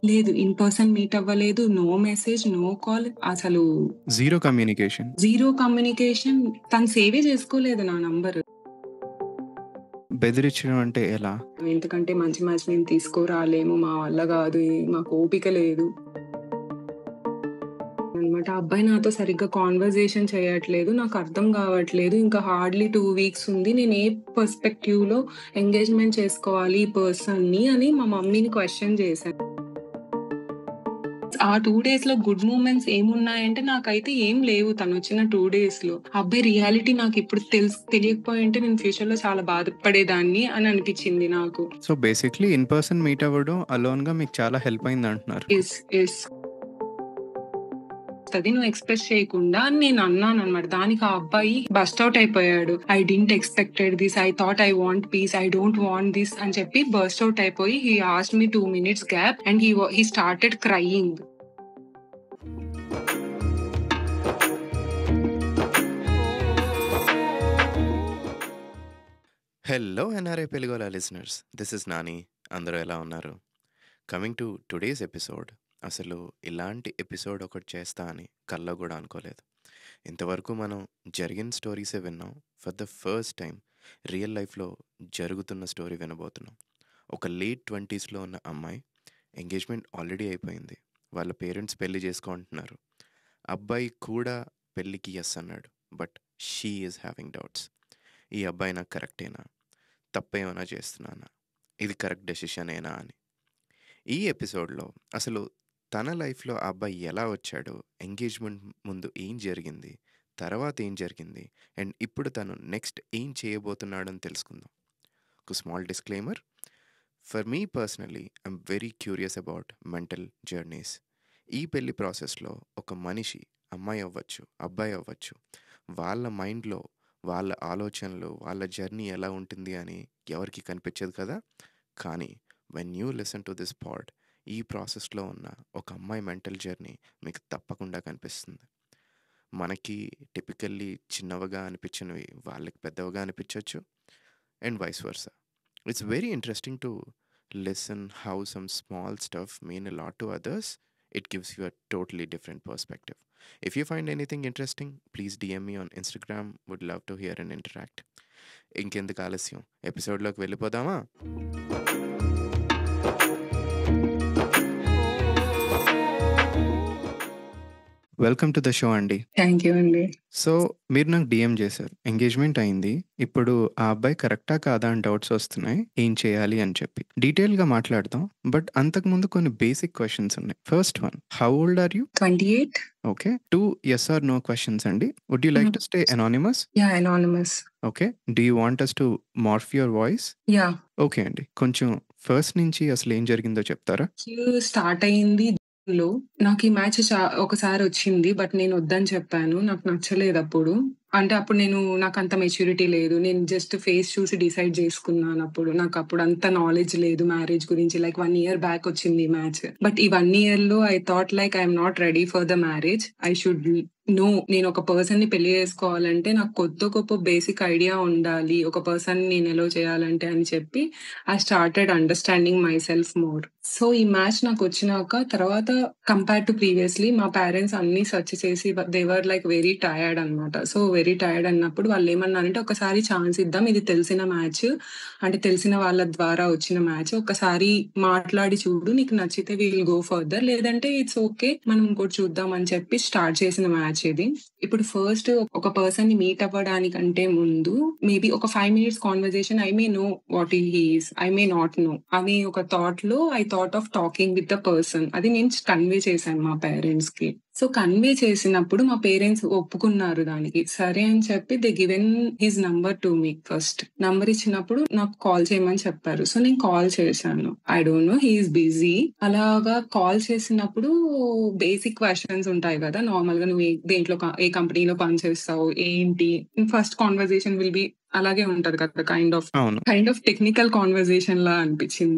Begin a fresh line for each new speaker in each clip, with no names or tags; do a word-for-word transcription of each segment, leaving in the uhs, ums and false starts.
లేదు. In person meet అవ్వలేదు. No message, no call. అసలు
జీరో కమ్యూనికేషన్.
Zero communication. తను సేవే చేసుకోలేదు నా నంబర్.
బెదిరించడం అంటే ఎలా?
ఎందుకంటే మంచి మ్యాచ్ మేము తీసుకురాలేము, మా వల్ల కాదు, మాకు ఓపిక లేదు అనమాట. అబ్బాయి నాతో సరిగ్గా కాన్వర్జేషన్ చేయట్లేదు. నాకు అర్థం కావట్లేదు. ఇంకా హార్డ్లీ టూ వీక్స్ ఉంది. నేను ఏ పర్స్పెక్టివ్ లో ఎంగేజ్మెంట్ చేసుకోవాలి ఈ పర్సన్ ని అని మా మమ్మీని క్వశ్చన్ చేశాను. ఆ టూ డేస్ లో గుడ్ మూమెంట్స్ ఏమున్నాయంటే నాకైతే ఏం లేవు తను వచ్చిన టూ డేస్ లో. అబ్బాయి రియాలిటీ నాకు ఇప్పుడు తెలుసు తెలియకపోయి ఉంటే నేను ఫ్యూచర్ లో చాలా బాధపడేదాన్ని అని అనిపించింది నాకు.
So basically in person meet అవ్వడం అలోన్ గా మీకు చాలా హెల్ప్ అయింది అంటున్నారు.
ఎస్ ఎస్ అది నువ్వు ఎక్స్ప్రెస్ చేయకుండా అని నేను అన్నాను అనమాట. దానికి ఆ అబ్బాయి బస్ట్ అవుట్ అయిపోయాడు. I didn't expected this, I thought I want peace, I don't want this అని చెప్పి బస్ట్ అవుట్ అయిపోయి he asked me two minutes gap and he he started crying.
Hello NRI పెలుగోల లిసనర్స్, దిస్ ఇస్ నాని. అందరూ ఎలా ఉన్నారు? Coming to today's episode. అసలు ఇలాంటి episode ఒకటి చేస్తా అని కల్లో కూడా అనుకోలేదు. ఇంతవరకు మనం జరిగిన స్టోరీసే విన్నాం. For the first time real లైఫ్లో జరుగుతున్న స్టోరీ వినబోతున్నాం. ఒక లేట్ ట్వంటీస్లో ఉన్న అమ్మాయి, ఎంగేజ్మెంట్ ఆల్రెడీ అయిపోయింది, వాళ్ళ పేరెంట్స్ పెళ్లి చేసుకుంటున్నారు. అబ్బాయి కూడా పెళ్ళికి ఎస్ అన్నాడు, but she is having doubts. ఈ అబ్బాయి నాకు కరెక్టేనా, తప్పేమైనా చేస్తున్నానా, ఇది కరెక్ట్ డెసిషనేనా అని. ఈ ఎపిసోడ్లో అసలు తన లైఫ్లో ఆ అబ్బాయి ఎలా వచ్చాడో, ఎంగేజ్మెంట్ ముందు ఏం జరిగింది, తర్వాత ఏం జరిగింది, అండ్ ఇప్పుడు తను నెక్స్ట్ ఏం చేయబోతున్నాడని తెలుసుకుందాం. ఒక small disclaimer, for me personally I'm very curious about mental journeys. ఈ పెళ్లి ప్రాసెస్లో ఒక మనిషి, అమ్మాయి అవ్వచ్చు, అబ్బాయి అవ్వచ్చు, వాళ్ళ మైండ్లో వాళ్ళ ఆలోచనలు, వాళ్ళ జర్నీ ఎలా ఉంటుంది అని ఎవరికి కనిపించదు కదా. కానీ when you listen to this pod, ఈ ప్రాసెస్లో ఉన్న ఒక అమ్మాయి మెంటల్ జర్నీ మీకు తప్పకుండా కనిపిస్తుంది. మనకి టిపికల్లీ చిన్నవిగా అనిపించినవి వాళ్ళకి పెద్దవిగా అనిపించవచ్చు, and vice versa. It's very interesting to listen how some small stuff mean a lot to others. It gives you a totally different perspective. If you find anything interesting, please D M me on Instagram. Would love to hear and interact. ఇంకెందుకు ఆలస్యం, ఎపిసోడ్లోకి వెళ్ళిపోదామా? Welcome to the show అండి.
Thank you అండి.
So మీరు నాకు DM చేశారు, engagement అయింది, ఇప్పుడు ఆ అబ్బాయి కరెక్టా కాదా అని డౌట్స్ వస్తున్నాయి, ఏం చేయాలి అని చెప్పి డీటెయిల్గా మాట్లాడదాం. బట్ అంతకుముందు కొన్ని బేసిక్ క్వశ్చన్స్ ఉన్నాయి. First one, how old are you?
Twenty eight.
Okay. Two yes or no questions అండి. Would you like to stay anonymous?
Yeah, anonymous.
Okay. Do you want us to morph your voice?
Yeah.
Okay అండి. కొంచెం first నుంచి అసలు ఏం జరిగిందో చెప్తారా?
Start అయింది లో. నాకు ఈ మ్యాచ్ చా- ఒకసారి వచ్చింది, బట్ నేను వద్దని చెప్పాను. నాకు నచ్చలేదు అప్పుడు. అంటే అప్పుడు నేను నాకు అంత మెచ్యూరిటీ లేదు. నేను జస్ట్ ఫేస్ చూసి డిసైడ్ చేసుకున్నాను. అప్పుడు నాకు అప్పుడు అంత నాలెడ్జ్ లేదు మ్యారేజ్ గురించి. లైక్ వన్ ఇయర్ బ్యాక్ వచ్చింది ఈ మ్యాచ్, బట్ ఈ వన్ ఇయర్ లో I thought like I'm not ready for the marriage. I should know, నేను ఒక పర్సన్ ని పెళ్లి చేసుకోవాలంటే నాకు కొత్త గొప్ప బేసిక్ ఐడియా ఉండాలి, ఒక పర్సన్ నేను ఎలా చేయాలంటే అని చెప్పి I started understanding myself more. So ఈ మ్యాచ్ నాకు వచ్చినాక తర్వాత కంపేర్ టు ప్రీవియస్లీ మా పేరెంట్స్ అన్ని సెర్చ్ చేసి they were like very tired అనమాట. సో వెరీ టైర్డ్ అన్నప్పుడు వాళ్ళు ఏమన్నారంటే ఒకసారి ఛాన్స్ ఇద్దాం, ఇది తెలిసిన మ్యాచ్, అంటే తెలిసిన వాళ్ళ ద్వారా వచ్చిన మ్యాచ్, ఒకసారి మాట్లాడి చూడు, నీకు నచ్చితే విల్ గో ఫర్దర్, లేదంటే ఇట్స్ ఓకే మనం ఇంకోటి చూద్దాం అని చెప్పి స్టార్ట్ చేసిన మ్యాచ్ ఇది. ఇప్పుడు ఫస్ట్ ఒక పర్సన్ ని మీట్ అవ్వడానికంటే ముందు మేబీ ఒక five minutes conversation, I may know what he is, I may not know అనే ఒక థాట్ లో I thought of talking with the person. అది నేను కన్వే చేశాను మా పేరెంట్స్ కి. సో కన్వే చేసినప్పుడు మా పేరెంట్స్ ఒప్పుకున్నారు దానికి. సరే అని చెప్పి they given his number to me. First number ఇచ్చినప్పుడు నాకు కాల్ చేయమని చెప్పారు. సో నేను కాల్ చేశాను. I don't know, he is busy. అలాగా కాల్ చేసినప్పుడు బేసిక్ క్వశ్చన్స్ ఉంటాయి కదా, నార్మల్ గా నువ్వు ఏ- దేంట్లో క- ఏ కంపెనీలో పనిచేస్తావు, ఏంటి, ఫస్ట్ కాన్వర్జేషన్ విల్ బి అలాగే ఉంటది కదా, కైండ్ ఆఫ్
అవును.
కైండ్ ఆఫ్ టెక్నికల్ కాన్వర్జేషన్ లా అనిపించింది.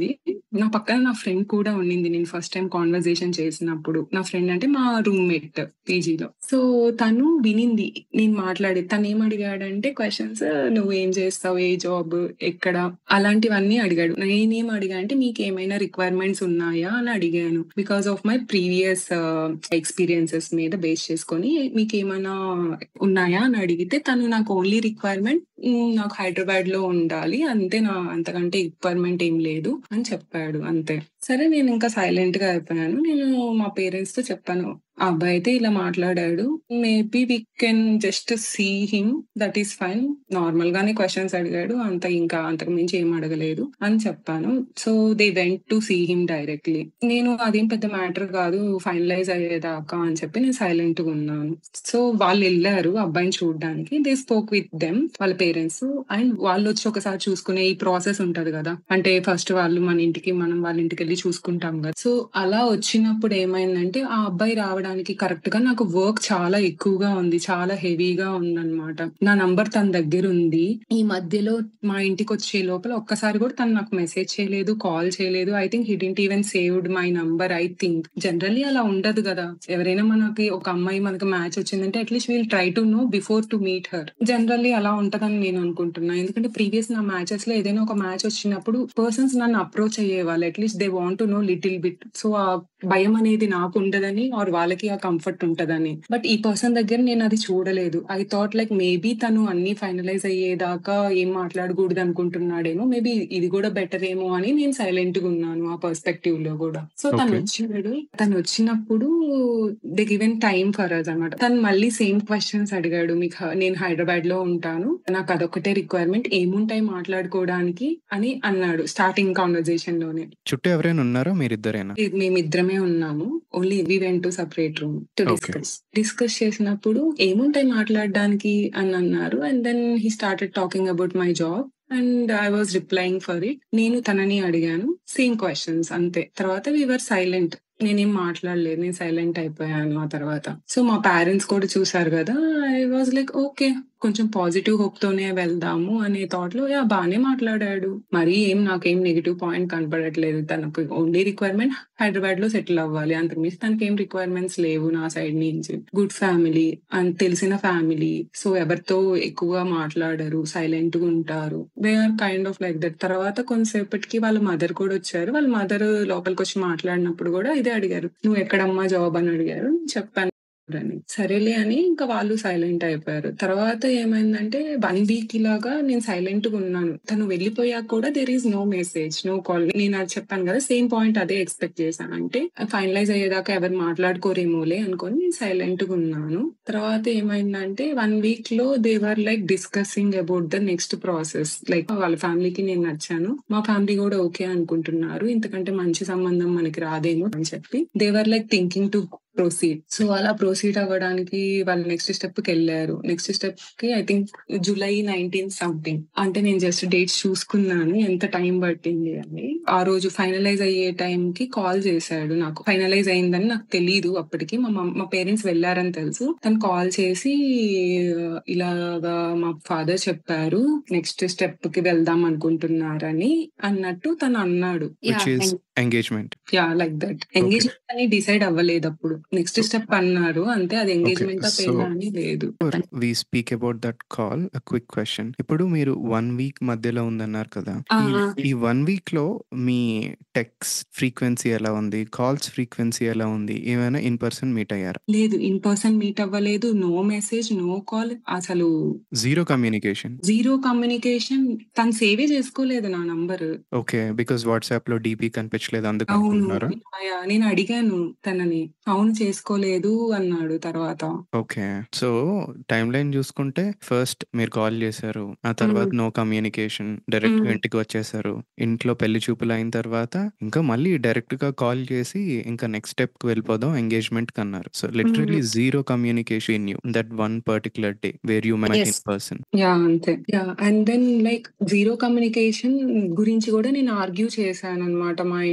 నా పక్కన నా ఫ్రెండ్ కూడా ఉండింది. నేను ఫస్ట్ టైమ్ కాన్వర్జేషన్ చేసినప్పుడు. నా ఫ్రెండ్ అంటే మా రూమ్‌మేట్ పీజీలో. సో, తను వినింది నేను మాట్లాడేది. తనేమడిగాడంటే క్వెషన్స్ "నువ్వేం చేస్తావు? ఏ జాబ్? ఎక్కడ?" అలాంటివన్నీ అడిగాడు. నేనేం అడిగా అంటే "నీకేమైనా రిక్వైర్మెంట్స్ ఉన్నాయా?" అని అడిగాను. Because of my previous ah, experiences మీద బేస్ చేసుకొని "మీకేమైనా ఉన్నాయా?" అని అడిగితే తను నాకు ఓన్లీ రిక్వైర్మెంట్ హ్మ్. నాకు హైదరాబాద్‌లో ఉండాలి. అంతే నా అంతకంటే రిక్వైర్మెంట్ ఏం లేదు అని చెప్పాడు అంతే. సరే నేనింకా సైలెంట్‌గా అయిపోయాను. నేను మా పేరెంట్స్‌తో చెప్పాను. ఆ అబ్బాయి అయితే ఇలా మాట్లాడాడు. Maybe we can just see him that is fine. నార్మల్‌గానే క్వెషన్స్ అడిగాడు. అంత ఇంకా అంతకు మించి ఏమి అడగలేదు అని చెప్పాను. So, they went to see him directly. నేను అదేం పెద్ద మ్యాటర్ కాదు ఫైనలైజ్ అయ్యేదాకా అని చెప్పి నేను సైలెంట్‌గా ఉన్నాను. సో, వాళ్ళెళ్లారు అబ్బాయిని చూడ్డానికి. దే స్పోక్ విత్ దెమ్ వాళ్ళ పేరెంట్స్. అండ్ వాళ్ళొచ్చి ఒకసారి చూసుకునే ఈ ప్రాసెస్ ఉంటది గదా! అంటే ఫస్ట్ వాళ్ళు మన ఇంటికి, మనం వాళ్ళ ఇంటికెళ్ళి చూసుకుంటాం గదా! సో, అలా వచ్చినప్పుడు ఏమైందంటే ఆ అబ్బాయి రావడానికి కరెక్ట్‌గా నాకు వర్క్ చాలా ఎక్కువగా ఉంది. చాలా హెవీగా ఉందన్నమాట. నా నంబర్ తన దగ్గరుంది. ఈ మధ్యలో మా ఇంటికొచ్చే లోపల ఒక్కసారి కూడా తను నాకు మెసేజ్ చేయలేదు, కాల్ చేయలేదు. I think he didn't even saved my number I think. Generally అలా ఉండదు గదా! ఎవరైనా మనకి ఒక అమ్మాయి మనకి మ్యాచ్ వచ్చిందంటే at least will try to know before to meet her. Generally అలా ఉంటదని నేను అనుకుంటున్నా. ఎందుకంటే ప్రీవియస్ నా మ్యాచెస్‌లో ఏదైనా ఒక మ్యాచ్ వచ్చినప్పుడు పర్సన్స్ నన్ను అప్రోచ్ అయ్యేవాళ్ళు. At least they want to know little bit. So, ఆ భయం అనేది నాకుండదని ఆర్ వాళ్ళకి ఆ కంఫర్ట్ ఉంటదని. బట్ ఈ పర్సన్ దగ్గర నేనది చూడలేదు. ఐ థాట్ లైక్ మేబీ తను అన్నీ ఫైనలైజ్ అయ్యేదాకా ఏం మాట్లాడకూడదు అనుకుంటున్నాడేమో. మేబీ ఇది గూడా బెటర్ ఏమో అని నేను సైలెంట్‌గా ఉన్నాను ఆ పర్స్‌పెక్టివ్‌లో గూడా. So,
okay.
తనొచ్చాడు. తనొచ్చినప్పుడు they given time for us అన్నమాట. తను మళ్ళీ సేమ్ క్వెషన్స్ అడిగాడు. మీకు హ నేను హైదరాబాద్‌లో ఉంటాను. నాకు అదొక్కటే రిక్వైర్మెంట్. ఏముంటాయి మాట్లాడుకోవడానికి అని అన్నాడు స్టార్టింగ్ కన్వర్జేషన్‌లోనే.
చుట్టూ ఎవరైనా ఉన్నారా? మీరిద్దరేనా?
లేదు మేమిద్దరమే ఉన్నాము. Only we went to separate room to
okay.
Discuss. Discuss చేసినప్పుడు ఏముంటాయి మాట్లాడడానికి అని అన్నారు. And then he started talking about my job. And I was replying for it. నేను తనని అడిగాను. సేమ్ క్వెషన్స్ అంతే. తర్వాత వి వర్ సైలెంట్. నేనేం మాట్లాడలేదు. నేను సైలెంట్ అయిపోయాను ఆ తర్వాత. సో, మా పేరెంట్స్ కూడా చూసారు గదా! I was like okay. కొంచెం పాజిటివ్ హోప్‌తోనే వెళ్దాము అనే థాట్‌లో యాహ్! బానే మాట్లాడాడు. మరీ ఏం నాకేం నెగెటివ్ పాయింట్ కనపడట్లేదు. తనకు ఓన్లీ రిక్వైర్మెంట్ హైదరాబాద్‌లో సెటిల్ అవ్వాలి. అంతకు మించి తనకేం రిక్వైర్మెంట్స్ లేవు నా సైడ్ నుంచి. గుడ్ ఫ్యామిలీ అండ్ తెలిసిన ఫ్యామిలీ. సో, ఎవరితో ఎక్కువగా మాట్లాడరు. సైలెంట్‌గా ఉంటారు. They are kind of like that. తర్వాత కొంతసేపటికి వాళ్ళ మదర్ కూడా వచ్చారు. వాళ్ళ మదర్ లోపలికొచ్చి మాట్లాడినప్పుడు గూడా ఇదే అడిగారు. "నువ్వు ఎక్కడమ్మా జాబ్" అని అడిగారు. చెప్పాను అని. సరేలే అని ఇంకా వాళ్ళు సైలెంట్ అయిపోయారు. తర్వాత ఏమైందంటే వన్ వీక్ ఇలాగా నేను సైలెంట్‌గా ఉన్నాను. తను వెళ్ళిపోయాక కూడా there is no message, no call. నేను అది చెప్పాను గదా! సేమ్ పాయింట్ అదే ఎక్స్‌పెక్ట్ చేశాను. అంటే ఫైనలైజ్ అయ్యేదాకా ఎవరు మాట్లాడుకోరేమోలే అనుకోని నేను సైలెంట్‌గా ఉన్నాను. తర్వాత ఏమైందంటే వన్ వీక్‌లో they were like discussing about the next process. Like వాళ్ళ ఫ్యామిలీకి నేను నచ్చాను. మా ఫ్యామిలీ గూడా ఓకే అనుకుంటున్నారు. ఇంతకంటే మంచి సంబంధం మనకి రాదేమో అని చెప్పి they were like thinking to proceed. So, అలా ప్రొసీడ్ అవ్వడానికి వాళ్ళు నెక్స్ట్ స్టెప్‌కెళ్లారు. నెక్స్ట్ స్టెప్‌కి I think July nineteenth something. అంటే నేను జస్ట్ డేట్స్ చూసుకున్నాను ఎంత టైం పట్టింది అని. ఆ రోజు ఫైనలైజ్ అయ్యే టైంకి కాల్ చేశాడు నాకు. ఫైనలైజ్ అయిందని నాకు తెలీదు అప్పటికి. మా మమ్ మా పేరెంట్స్ వెళ్లారని తెలుసు. తను కాల్ చేసి ఇలాగా మా ఫాదర్ చెప్పారు. నెక్స్ట్ స్టెప్‌కి వెళ్దాం అనుకుంటున్నారని అన్నట్టు తను అన్నాడు.
Which
yeah!
Is engagement.
Yeah! Like that.
Okay.
Engagement అని డిసైడ్ అవ్వలేదప్పుడు. నెక్స్ట్ స్టెప్ అన్నారు. అంతే అది
ఓకే.
ఎంగేజ్‌మెంటా
సో,
పెళ్ళా అని లేదు.
Before we speak about that call a quick question. ఇప్పుడు మీరు వన్ వీక్ మధ్యలో ఉందన్నారు కదా!
ఆ!
ఈ
ఆ!
ఈ వన్ వీక్‌లో మీ టెక్స్ట్ ఫ్రీక్వెన్సీ ఎలా ఉంది? కాల్స్ ఫ్రీక్వెన్సీ ఎలా ఉంది? ఏమైనా ఇన్ పర్సన్ మీట్ అయ్యారా?
లేదు. ఇన్ పర్సన్ మీట్ అవ్వలేదు. No message, no call. అసలు
జీరో కమ్యూనికేషన్.
Zero communication. తను సేవే చేసుకోలేదు నా నంబరు.
ఓకే. బికాజ్ వాట్సాప్‌లో డీపీ కనిపించలేదు
అవును.
అందుకనుకుంటున్నారా?
యాహ్! యాహ్! నేను అడిగాను తనని. అవును చేసుకోలేదు అన్నాడు తర్వాత.
ఓకే. సో, టైమ్‌లైన్ చూసుకుంటే ఫస్ట్ మీరు కాల్ చేశారు. ఆ తర్వాత
హ్మ్.
No communication. డైరెక్ట్‌గా
హ్మ్.
ఇంటికి వచ్చేసారు. ఇంట్లో పెళ్లి చూపులయిన తర్వాత ఇంకా మళ్ళీ డైరెక్ట్‌గా కాల్ చేసి ఇంకా నెక్స్ట్ స్టెప్‌కి వెళ్ళిపోదాం ఎంగేజ్‌మెంట్‌కి అన్నారు. So,
hmm.
Literally zero communication in you that one particular day where you met
yes.
In person.
Yeah! అంతే. Yeah! And then like zero communication గురించి గూడా నేను ఆర్గ్యూ చేశాననమాట మా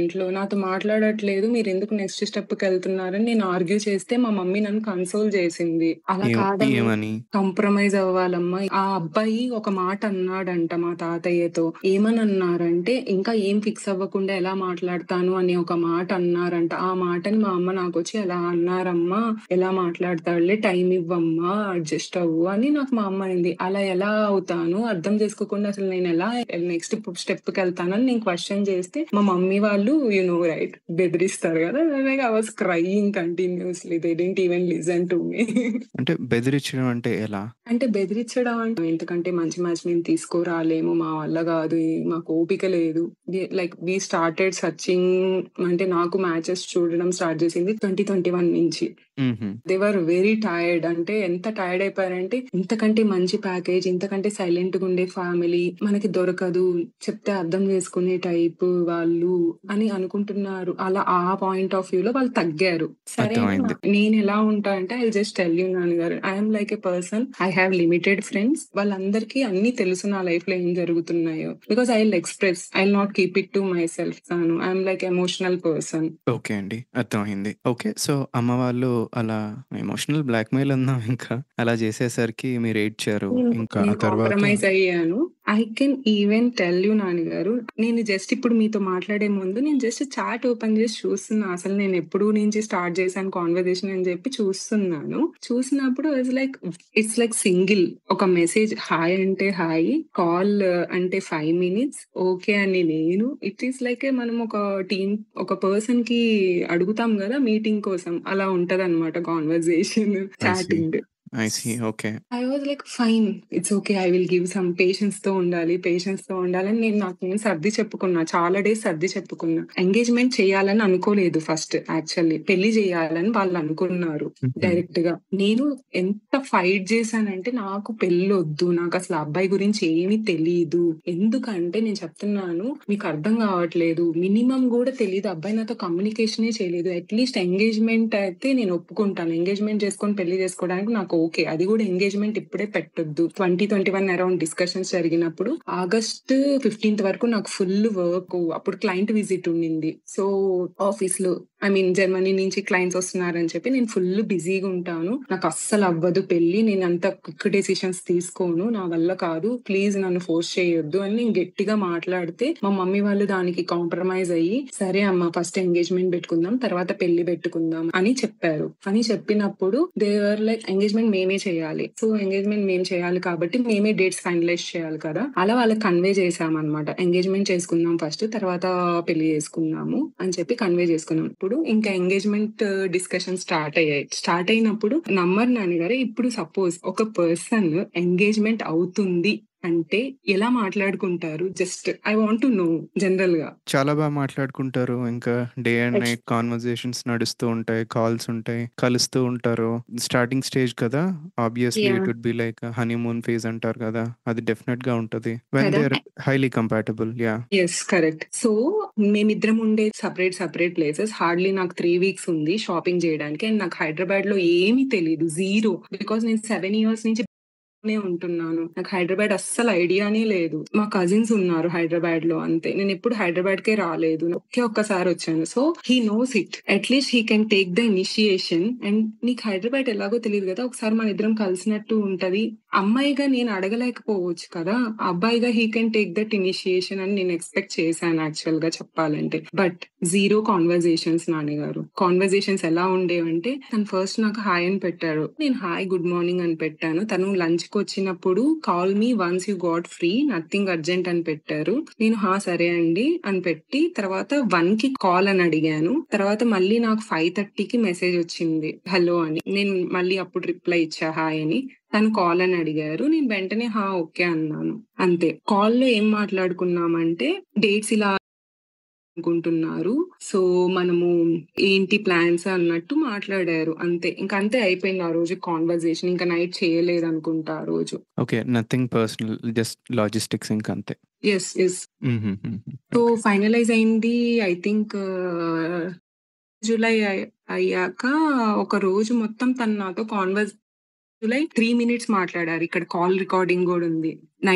ఇంట్లో. నాతో మాట్లాడట్లేదు. మీరెందుకు నెక్స్ట్ స్టెప్‌కెళ్తున్నారని నేను ఆర్గ్యూ చేస్తే మా మమ్మీ నన్ను కన్సోల్ చేసింది. అలా
ఏం
కాదమ్మా,
ఏమని?
కాంప్రమైజ్ అవ్వాలమ్మా. ఆ అబ్బాయి ఒక మాట అన్నాడంట మా తాతయ్యతో. ఏమనన్నారంటే, ఇంకా ఏం ఫిక్స్ అవ్వకుండా ఎలా మాట్లాడతాను అని ఒక మాట అన్నారంట. ఆ మాటని మా అమ్మ నాకొచ్చి "ఎలా అన్నారమ్మా? ఎలా మాట్లాడతాడులే, టైమ్ ఇవ్వమ్మా, అడ్జస్ట్ అవ్వు" అని నాకు మా అమ్మ అనింది. అలా ఎలా అవుతాను? అర్థం చేసుకోకుండా అసలు నేనెలా నెక్స్ట్ స్టెప్‌కెళ్తానని నేను క్వెషన్ చేస్తే, మా మమ్మీ వాళ్ళు యూ నో రైట్ బెదిరిస్తారు గదా! Like I was crying continuously. They didn't even listen to me.
అంటే బెదిరించడం అంటే ఎలా?
అంటే బెదిరించడం అంటే ఇంతకంటే మంచి మ్యాచ్ మేము తీసుకురాలేము. మా వల్ల గాదు. మాకు ఓపిక లేదు. We like we started searching. అంటే నాకు మ్యాచెస్ చూడడం స్టార్ట్ చేసింది ట్వంటీ ట్వంటీ వన్ నుంచి.
హుహు.
They were very tired. అంటే ఎంత టైర్డ్ అయిపోయారంటే, ఇంతకంటే మంచి ప్యాకేజ్, ఇంతకంటే సైలెంట్‌గుండే ఫ్యామిలీ మనకి దొరకదు. చెప్తే అర్థం చేసుకునే టైపు వాళ్ళు అని అనుకుంటున్నారు. అలా ఆ పాయింట్ ఆఫ్ వ్యూలో వాళ్ళు తగ్గారు. సరే అని
అర్థమైంది.
నేనెలా ఉంటా అంటే I will just tell you నాన్నగారు. I am like a person. I have limited friends. వాళ్ళందరికీ అన్నీ తెలుసు నా లైఫ్‌లో ఏం జరుగుతున్నాయో. Because I will express. I will not keep it to myself తాను. I am like emotional person.
Okay అండి. అర్థమైంది. ఓకే. సో, అమ్మ వాళ్ళు అలా ఎమోషనల్ బ్లాక్‌మెయిల్ అందాం ఇంకా. అలా చేసేసరికి మీరు ఏడ్చారు.
నేను
ఇంకా ఆ
నేను
తర్వాత
కాంప్రమైజ్ అయ్యాను. I can even tell you నాన్నగారు. నేను జస్ట్ ఇప్పుడు మీతో మాట్లాడే ముందు నేను జస్ట్ చాట్ ఓపెన్ చేసి చూస్తున్నా. అసలు నేను ఎప్పుడు నుంచి స్టార్ట్ చేశాను కాన్వర్జేషన్ అని చెప్పి చూస్తున్నాను. చూసినప్పుడు it's like it's like single ఒక మెసేజ్ హాయ్ అంటే హాయ్, కాల్ అంటే ఫైవ్ మినిట్స్, ఓకే అని నేను. ఇట్ ఈస్ లైక్ మనం ఒక టీమ్ ఒక పర్సన్‌కి అడుగుతాం గదా! మీటింగ్ కోసం. అలా ఉంటదన్నమాట conversation,
I see.
Chatting.
I see. Okay.
I was like fine. It's okay. I will give some పేషెన్స్‌తో ఉండాలి. పేషెన్స్‌తో ఉండాలని నేను నాకు నేను సర్ది చెప్పుకున్నా. చాలా డేస్ సర్ది చెప్పుకున్నా. ఎంగేజ్‌మెంట్ చేయాలని అనుకోలేదు ఫస్ట్ యాక్చువల్లీ. పెళ్లి చేయాలని వాళ్ళు అనుకున్నారు
హుహు.
డైరెక్ట్‌గా. నేను ఎంత ఫైట్ చేశానంటే నాకు పెళ్ళొద్దు. నాకసలు ఆ అబ్బాయి గురించి ఏమీ తెలీదు. ఎందుకంటే నేను చెప్తున్నాను మీకు అర్థం కావట్లేదు. మినిమమ్ గూడా తెలీదు. అబ్బాయి నాతో కమ్యూనికేషనే చేయలేదు. అట్‌లీస్ట్ ఎంగేజ్‌మెంట్ అయితే నేను ఒప్పుకుంటాను. ఎంగేజ్‌మెంట్ చేసుకొని పెళ్లి చేసుకోవడానికి నాకు ఓకే. అది కూడా ఎంగేజ్‌మెంట్ ఇప్పుడే పెట్టొద్దు. Twenty twenty one around discussions జరిగినప్పుడు ఆగస్ట్ పదిహేనవ వరకు నాకు ఫుల్ వర్క్. అప్పుడు క్లయింట్ విజిట్ ఉండింది. సో ఆఫీస్‌లో ఐ మీన్ జర్మనీ నుంచి క్లయింట్స్ వస్తున్నారని చెప్పి నేను ఫుల్ బిజీగా ఉంటాను. నాకు అస్సలు అవ్వదు పెళ్లి. నేను అంత క్విక్ డెసిషన్స్ తీసుకోను. నా వల్ల కాదు. ప్లీజ్ నన్ను ఫోర్స్ చేయొద్దు అని నేను గట్టిగా మాట్లాడితే మా మమ్మీ వాళ్ళు దానికి కాంప్రమైజ్ అయ్యి సరే అమ్మ ఫస్ట్ ఎంగేజ్‌మెంట్ పెట్టుకుందాం. తర్వాత పెళ్లి పెట్టుకుందాం అని చెప్పారు. అని చెప్పినప్పుడు దే వర్ లైక్ ఎంగేజ్‌మెంట్ మేమే చేయాలి. సో ఎంగేజ్‌మెంట్ మేము చేయాలి కాబట్టి మేమే డేట్స్ ఫైనలైజ్ చేయాలి కదా! అలా వాళ్ళకి కన్వే చేశామన్నమాట. ఎంగేజ్‌మెంట్ చేసుకుందాం ఫస్ట్. తర్వాత పెళ్లి చేసుకుందాము అని చెప్పి కన్వే చేసుకున్నాం. ఇప్పుడు ఇంకా ఎంగేజ్‌మెంట్ డిస్కషన్ స్టార్ట్ అయ్యాయి. స్టార్ట్ అయినప్పుడు నమ్మరు నాన్నగారు. ఇప్పుడు సపోజ్ ఒక పర్సన్ ఎంగేజ్‌మెంట్ అవుతుంది అంటే ఎలా మాట్లాడుకుంటారు? Just I want to know జనరల్‌గా.
చాలా బా మాట్లాడుకుంటారు. ఇంకా day and
next
night conversations నడుస్తూ ఉంటాయి. కాల్స్ ఉంటాయి. కలుస్తూ ఉంటారు. స్టార్టింగ్ స్టేజ్ కదా! Obviously it
yeah!
Would be like honeymoon phase అంటారు కదా! అది డెఫినిట్‌గా ఉంటది. వెన్
కదా!
They are highly compatible. Yeah!
Yes. Correct. So, మేమిద్దరం ఉండేది సెపరేట్, సెపరేట్ ప్లేసెస్. హార్డ్‌లీ నాకు త్రీ వీక్స్ ఉంది షాపింగ్ జేయడానికి. అండ్ నాకు హైదరాబాద్‌లో ఏమీ తెలీదు. జీరో. బికాజ్ నేను సెవెన్ ఇయర్స్ నుంచి నే ఉంటున్నాను. నాకు హైదరాబాద్ అస్సలు ఐడియానే లేదు. మా కజిన్స్ ఉన్నారు హైదరాబాద్‌లో అంతే. నేనెప్పుడు హైదరాబాద్‌కే రాలేదు. ఒకే ఒక్కసారి వచ్చాను. So, he knows it. At least he can take the initiation. And నీకు హైదరాబాద్ ఎలాగో తెలీదు గదా! ఒకసారి మనిద్దరం కలిసినట్టు ఉంటది. అమ్మాయిగా నేను అడగలేకపోవచ్చు కదా! అబ్బాయిగా he can take that initiation అని నేను ఎక్స్‌పెక్ట్ చేశాను యాక్చువల్‌గా చెప్పాలంటే. బట్ జీరో కాన్వర్జేషన్స్ నాన్నగారు. కాన్వర్జేషన్స్ ఎలా ఉండేవంటే తను ఫస్ట్ నాకు హాయ్ అని పెట్టాడు. నేను హాయ్, గుడ్ మార్నింగ్ అని పెట్టాను. తను లంచ్‌కొచ్చినప్పుడు call me once you got free. Nothing urgent అని పెట్టారు. నేను హా! సరే అండి అని పెట్టి తర్వాత వన్‌కి కాల్ అని అడిగాను. తర్వాత మళ్ళీ నాకు ఫైవ్ థర్టీకి మెసేజ్ వచ్చింది. హలో అని. నేను మళ్ళీ అప్పుడు రిప్లై ఇచ్చా హాయ్ అని. తను కాల్ అని అడిగారు. నేను వెంటనే హా! ఓకే అన్నాను. అంతే. కాల్‌లో ఏం మాట్లాడుకున్నామంటే డేట్స్ ఇలా అనుకుంటున్నారు. సో, మనము ఏంటి ప్లాన్స్ అన్నట్టు మాట్లాడారు అంతే. ఇంక అంతే అయిపోయింది ఆ రోజు కాన్వర్జేషన్. ఇంక నైట్ చేయలేదనుకుంటా ఆ రోజు.
Okay. Nothing personal. Just logistics ఇంకంతే.
యెస్. యెస్.
హుహుహుహు.
So,
okay.
ఫైనలైజ్ అయింది ఐ థింక్ జులై అయ్ అయ్యాక ఒక రోజు మొత్తం తను నాతో కాన్వర్జ్ జులై త్రీ మినిట్స్ మాట్లాడారు. ఇక్కడ కాల్ రికార్డింగ్ గూడా ఉంది. నైట్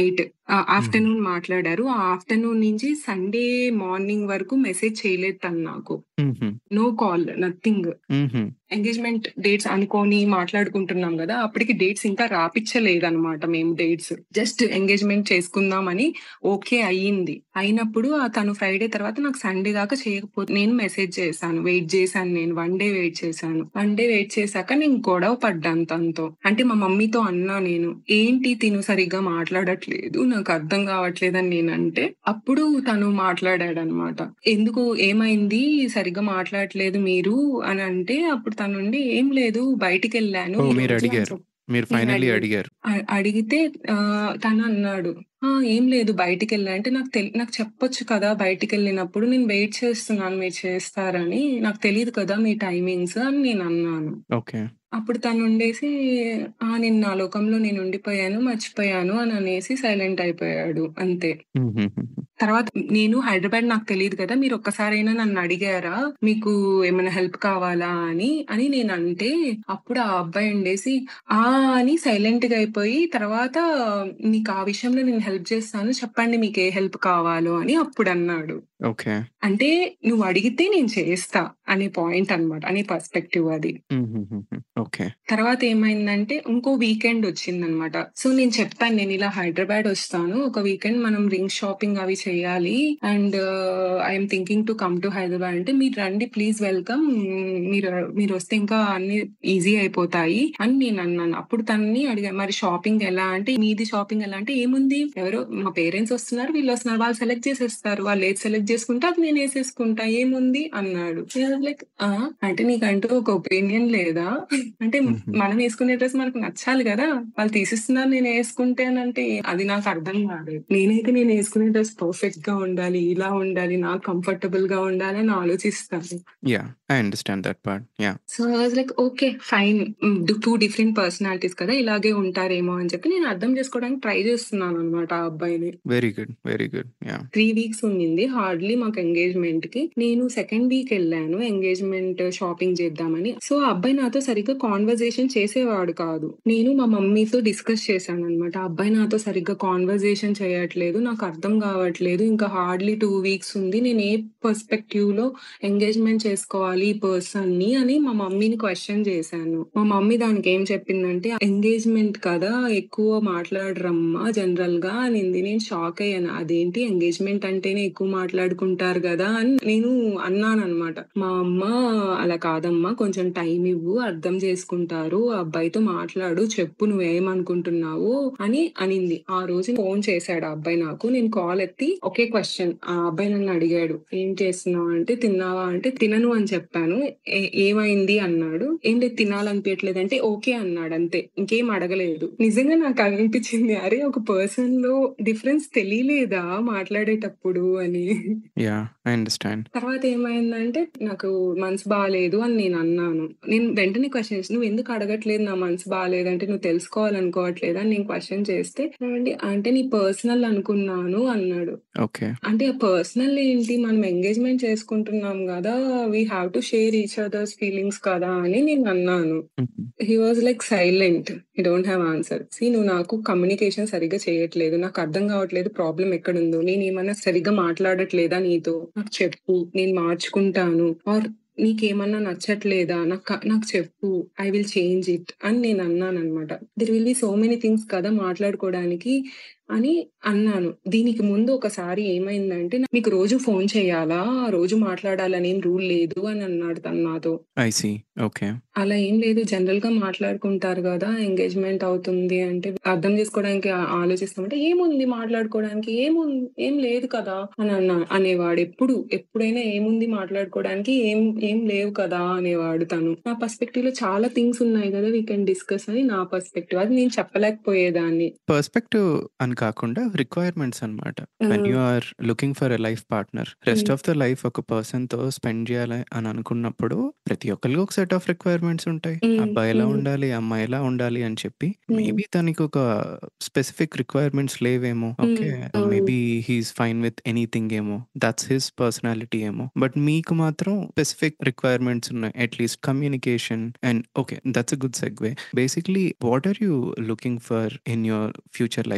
ఆహ్,
హుహు.
ఆఫ్టర్‌నూన్ మాట్లాడారు. ఆ ఆఫ్టర్‌నూన్ నుంచి సండే మార్నింగ్ వరకు మెసేజ్ చేయలేదు తను నాకు.
హుహు.
No call, nothing.
హుహు.
ఎంగేజ్‌మెంట్ డేట్స్ అనుకోని మాట్లాడుకుంటున్నాం గదా! అప్పటికి డేట్స్ ఇంకా రాపిచ్చలేదనమాట మేము డేట్స్. జస్ట్ ఎంగేజ్‌మెంట్ చేసుకుందామని ఓకే అయ్యింది. అయినప్పుడు ఆహ్, తను ఫ్రైడే తర్వాత నాకు సండే దాకా చేయకపోతే నేను మెసేజ్ చేశాను. వెయిట్ చేశాను నేను. వన్ డే వెయిట్ చేశాను. వన్ డే వెయిట్ చేశాక నేను గొడవ పడ్డాను తనతో. అంటే మా మమ్మీతో అన్నా నేను. ఏంటి తిను సరిగ్గా మాట్లాడట్లేదు. నాకు అర్థం కావట్లేదని నేనంటే, అప్పుడు తను మాట్లాడాడనమాట. ఎందుకు ఏమైంది? సరిగ్గా మాట్లాడట్లేదు మీరు అనంటే, అప్పుడు తనుండి ఏం లేదు బయటికెళ్ళాను
ఓహ్!
ఈరోజు అని
మీరడిగారు.
చెప్
మీరు
నేను
ఫైనల్లీ
అడిగాను.
అడిగారు.
అ అడిగితే ఆహ్, తనన్నాడు, "ఆ! ఏం లేదు బయటికెళ్ళా" అంటే నాకు తెల్ నాకు చెప్పొచ్చు కదా! బయటికెళ్ళినప్పుడు నేను వెయిట్ చేస్తున్నాను మీరు చేస్తారని. నాకు తెలీదు కదా మీ టైమింగ్స్ అని నేనన్నాను.
ఓకే.
అప్పుడు తనుండేసి "ఆ! నేను నా లోకంలో నేనుండిపోయాను, మర్చిపోయాను" అననేసి సైలెంట్ అయిపోయాడు అంతే.
హుహుహుహు.
తర్వాత నేను హైదరాబాద్ నాకు తెలీదు కదా! మీరొక్కసారైనా నన్నడిగారా? మీకు ఏమైనా హెల్ప్ కావాలా అని, అని నేనంటే, అప్పుడు ఆ అబ్బాయి ఉండేసి, ఆ! అని సైలెంట్‌గా అయిపోయి, తర్వాత మీకు ఆ విషయంలో నేను హెల్ప్ చేస్తాను. చెప్పండి మీకే హెల్ప్ కావాలో అని అప్పుడన్నాడు.
ఓకే.
అంటే నువ్వడిగితే నేను చేస్తా అనే పాయింట్ అన్నమాట. అనే పర్స్‌పెక్టివ్ అది.
హుహుహుహు. ఓకే.
తర్వాత ఏమైందంటే ఇంకో వీకెండ్ వచ్చిందనమాట. సో, నేను చెప్పాను నేనిలా హైదరాబాద్ ఒస్తాను. ఒక వీకెండ్ మనం రింగ్ షాపింగ్ అవి చేయాలి. And I am thinking to come to Hyderabad అంటే, మీరు రండి ప్లీజ్ వెల్కమ్. మీరు మీరొస్తే ఇంకా అన్నీ ఈజీ అయిపోతాయి అని నేనన్నాను. అప్పుడు తనని అడిగా మరి షాపింగ్ ఎలా అంటే, మీది షాపింగ్ ఎలా అంటే, ఏముంది ఎవరో మా పేరెంట్స్ వస్తున్నారు, వీళ్ళొస్తున్నారు. వాళ్ళు సెలెక్ట్ చేసేస్తారు. వాళ్ళేది సెలెక్ట్ చేసుకుంటే అది నేనేసేసుకుంటా. ఏముంది అన్నాడు. నేను వాస్ లైక్ ఆ! అంటే నీకంటూ ఒక ఒపీనియన్ లేదా? అంటే
హుహు.
మనం యేసుకునే డ్రెస్ మనకు నచ్చాలి గదా! వాళ్ళు తీసిస్తున్నారు నేనేసుకుంటేనంటే అది నాకర్థం కాలేదు. నేనైతే నేనేసుకునే డ్రెస్ పర్ఫెక్ట్‌గా ఉండాలి, ఇలా ఉండాలి, నాకు కంఫర్టబుల్‌గా ఉండాలని ఆలోచిస్తాను.
Yeah! I understand that part. Yeah!
So, I was like okay. Fine. Hmm. Due to different personalities కదా! ఇలాగే ఉంటారేమో అని చెప్పి నేను అర్థం చేసుకోవడానికి ట్రై చేస్తున్నాననమాట ఆ అబ్బాయిని.
Very good. Very good. Yeah!
Three weeks ఉండింది హార్డ్‌లీ మాకు ఎంగేజ్‌మెంట్‌కి. నేను సెకండ్ వీక్ ఎళ్ళాను ఎంగేజ్‌మెంట్ షాపింగ్ చేద్దామని. సో, ఆ అబ్బాయి నాతో సరిగ్గా కాన్వర్జేషన్ చేసేవాడు కాదు. నేను మా మమ్మీతో డిస్కస్ చేశాననమాట. ఆ అబ్బాయి నాతో సరిగ్గా కాన్వర్జేషన్ చేయట్లేదు. నాకు అర్థం కావట్లేదు. ఇంకా హార్డ్‌లీ టూ వీక్స్ ఉంది. నేను ఏ పర్స్‌పెక్టివ్‌లో ఎంగేజ్‌మెంట్ చేసుకోవాలి ఈ పర్సన్‌ని అని మా మమ్మీని క్వెషన్ చేశాను. మా మమ్మీ దానికేం చెప్పిందంటే, "ఎంగేజ్‌మెంట్ కదా! ఎక్కువ మాట్లాడరమ్మా జనరల్‌గా" అనింది. నేను షాక్ అయ్యాను. అదేంటి ఎంగేజ్‌మెంట్ అంటేనే ఎక్కువ మాట్లాడుకుంటారు గదా! అని నేను అన్నాననమాట. మా అమ్మ "అలా కాదమ్మా కొంచెం టైమ్ ఇవ్వు అర్థం చేసుకుంటారు. ఆ అబ్బాయితో మాట్లాడు. చెప్పు నువ్వేమనుకుంటున్నావు" అని అనింది. ఆ రోజు ఫోన్ చేశాడు ఆ అబ్బాయి నాకు. నేను కాల్ ఎత్తి ఒకే క్వెషన్ ఆ అబ్బాయి నన్నడిగాడు. "ఏం చేస్తున్నావు?" అంటే, "తిన్నావా?" అంటే, "తినను" అని చెప్పాను. "ఏ ఏమైంది?" అన్నాడు. "ఏం లేదు తినాలనిపియట్లేదు" అంటే, ఓకే అన్నాడు అంతే. ఇంకేం అడగలేదు. నిజంగా నాకనిపించింది అరే! ఒక పర్సన్‌లో డిఫరెన్స్ తెలియలేదా మాట్లాడేటప్పుడు అని.
యాహ్! I understand.
తర్వాత ఏమైందంటే, నాకు మనసు బాలేదు అని నేనన్నాను. నేను వెంటనే క్వెషన్ చేసి, "నువ్వెందుకు అడగట్లేదు నా మనసు బాలేదంటే, నువ్వు తెలుసుకోవాలనుకోవట్లేదా?" అని నేను క్వెషన్ చేస్తే, "ఏవండీ అంటే నీ పర్సనల్ అనుకున్నాను" అన్నాడు.
ఓకే.
అంటే పర్సనల్ ఏంటి? మనం ఎంగేజ్‌మెంట్ చేసుకుంటున్నాం గదా! We have to share each others feelings కదా! అని నేనన్నాను.
హుహు.
He was like silent. He don't have answer. See నువ్వు నాకు కమ్యూనికేషన్ సరిగ్గా చేయట్లేదు. నాకర్థం గావట్లేదు ప్రాబ్లమ్ ఎక్కడుందో. నేనేమన్నా సరిగ్గా మాట్లాడట్లేదా నీతో? నాకు చెప్పు. నేను మార్చుకుంటాను. ఆర్ నీకేమన్నా నచ్చట్లేదా? నాక నాకు చెప్పు. ఐ విల్ చేంజ్ ఇట్ అని నేనన్నాననమాట. There will be so many things కదా మాట్లాడుకోవడానికి అని అన్నాను. దీనికి ముందు ఒకసారి ఏమైందంటే, "మీకు రోజు ఫోను చేయాలా? రోజు మాట్లాడాలనేం రూల్ లేదు" అని అన్నాడు తను నాతో.
I see. ఓకే.
అలా ఏం లేదు. జనరల్‌గా మాట్లాడుకుంటారు గదా! ఎంగేజ్‌మెంట్ అవుతుంది అంటే అర్థం చేసుకోవడానికి ఆ ఆలోచిస్తామంటే, "ఏముంది మాట్లాడుకోవడానికి? ఏముం ఏం లేదు కదా!" అని అన్నా అనేవాడు. ఎప్పుడు, ఎప్పుడైనా "ఏముంది మాట్లాడుకోవడానికి? ఏం ఏం లేవు కదా!" అనేవాడు తను. నా పర్స్‌పెక్టివ్‌లో చాలా థింగ్స్ ఉన్నాయి గదా! వి కెన్ డిస్కస్ అని నా పర్స్‌పెక్టివ్. అది నేను చెప్పలేకపోయేదాన్ని.
పర్స్‌పెక్టివ్ అని కాకుండా రిక్వైర్మెంట్స్ అన్నమాట. When
hmm.
You are looking for a life partner rest
hmm.
Of the life ఒక పర్సన్‌తో స్పెండ్ చేయాలి అని అనుకున్నప్పుడు ప్రతి ఒక్కళ్ళకి ఒక సెట్ ఆఫ్ రిక్వైర్మెంట్స్ ఉంటాయి.
హ్మ్.
అబ్బాయి ఎలా
హ్మ్.
ఉండాలి, అమ్మాయి ఎలా ఉండాలి అని చెప్పి
హ్మ్.
మేబీ తనకి ఒక స్పెసిఫిక్ రిక్వైర్మెంట్స్ లేవేమో.
హ్మ్.
ఓకే.
అవును.
Maybe he is fine with anything ఏమో. దట్స్ హిస్ పర్సనాలిటీ ఏమో. బట్ మీకు మాత్రం స్పెసిఫిక్ రిక్వైర్మెంట్స్ ఉన్నాయి. At least communication and okay. That's a good segue. Basically what are you looking for in your future life partner?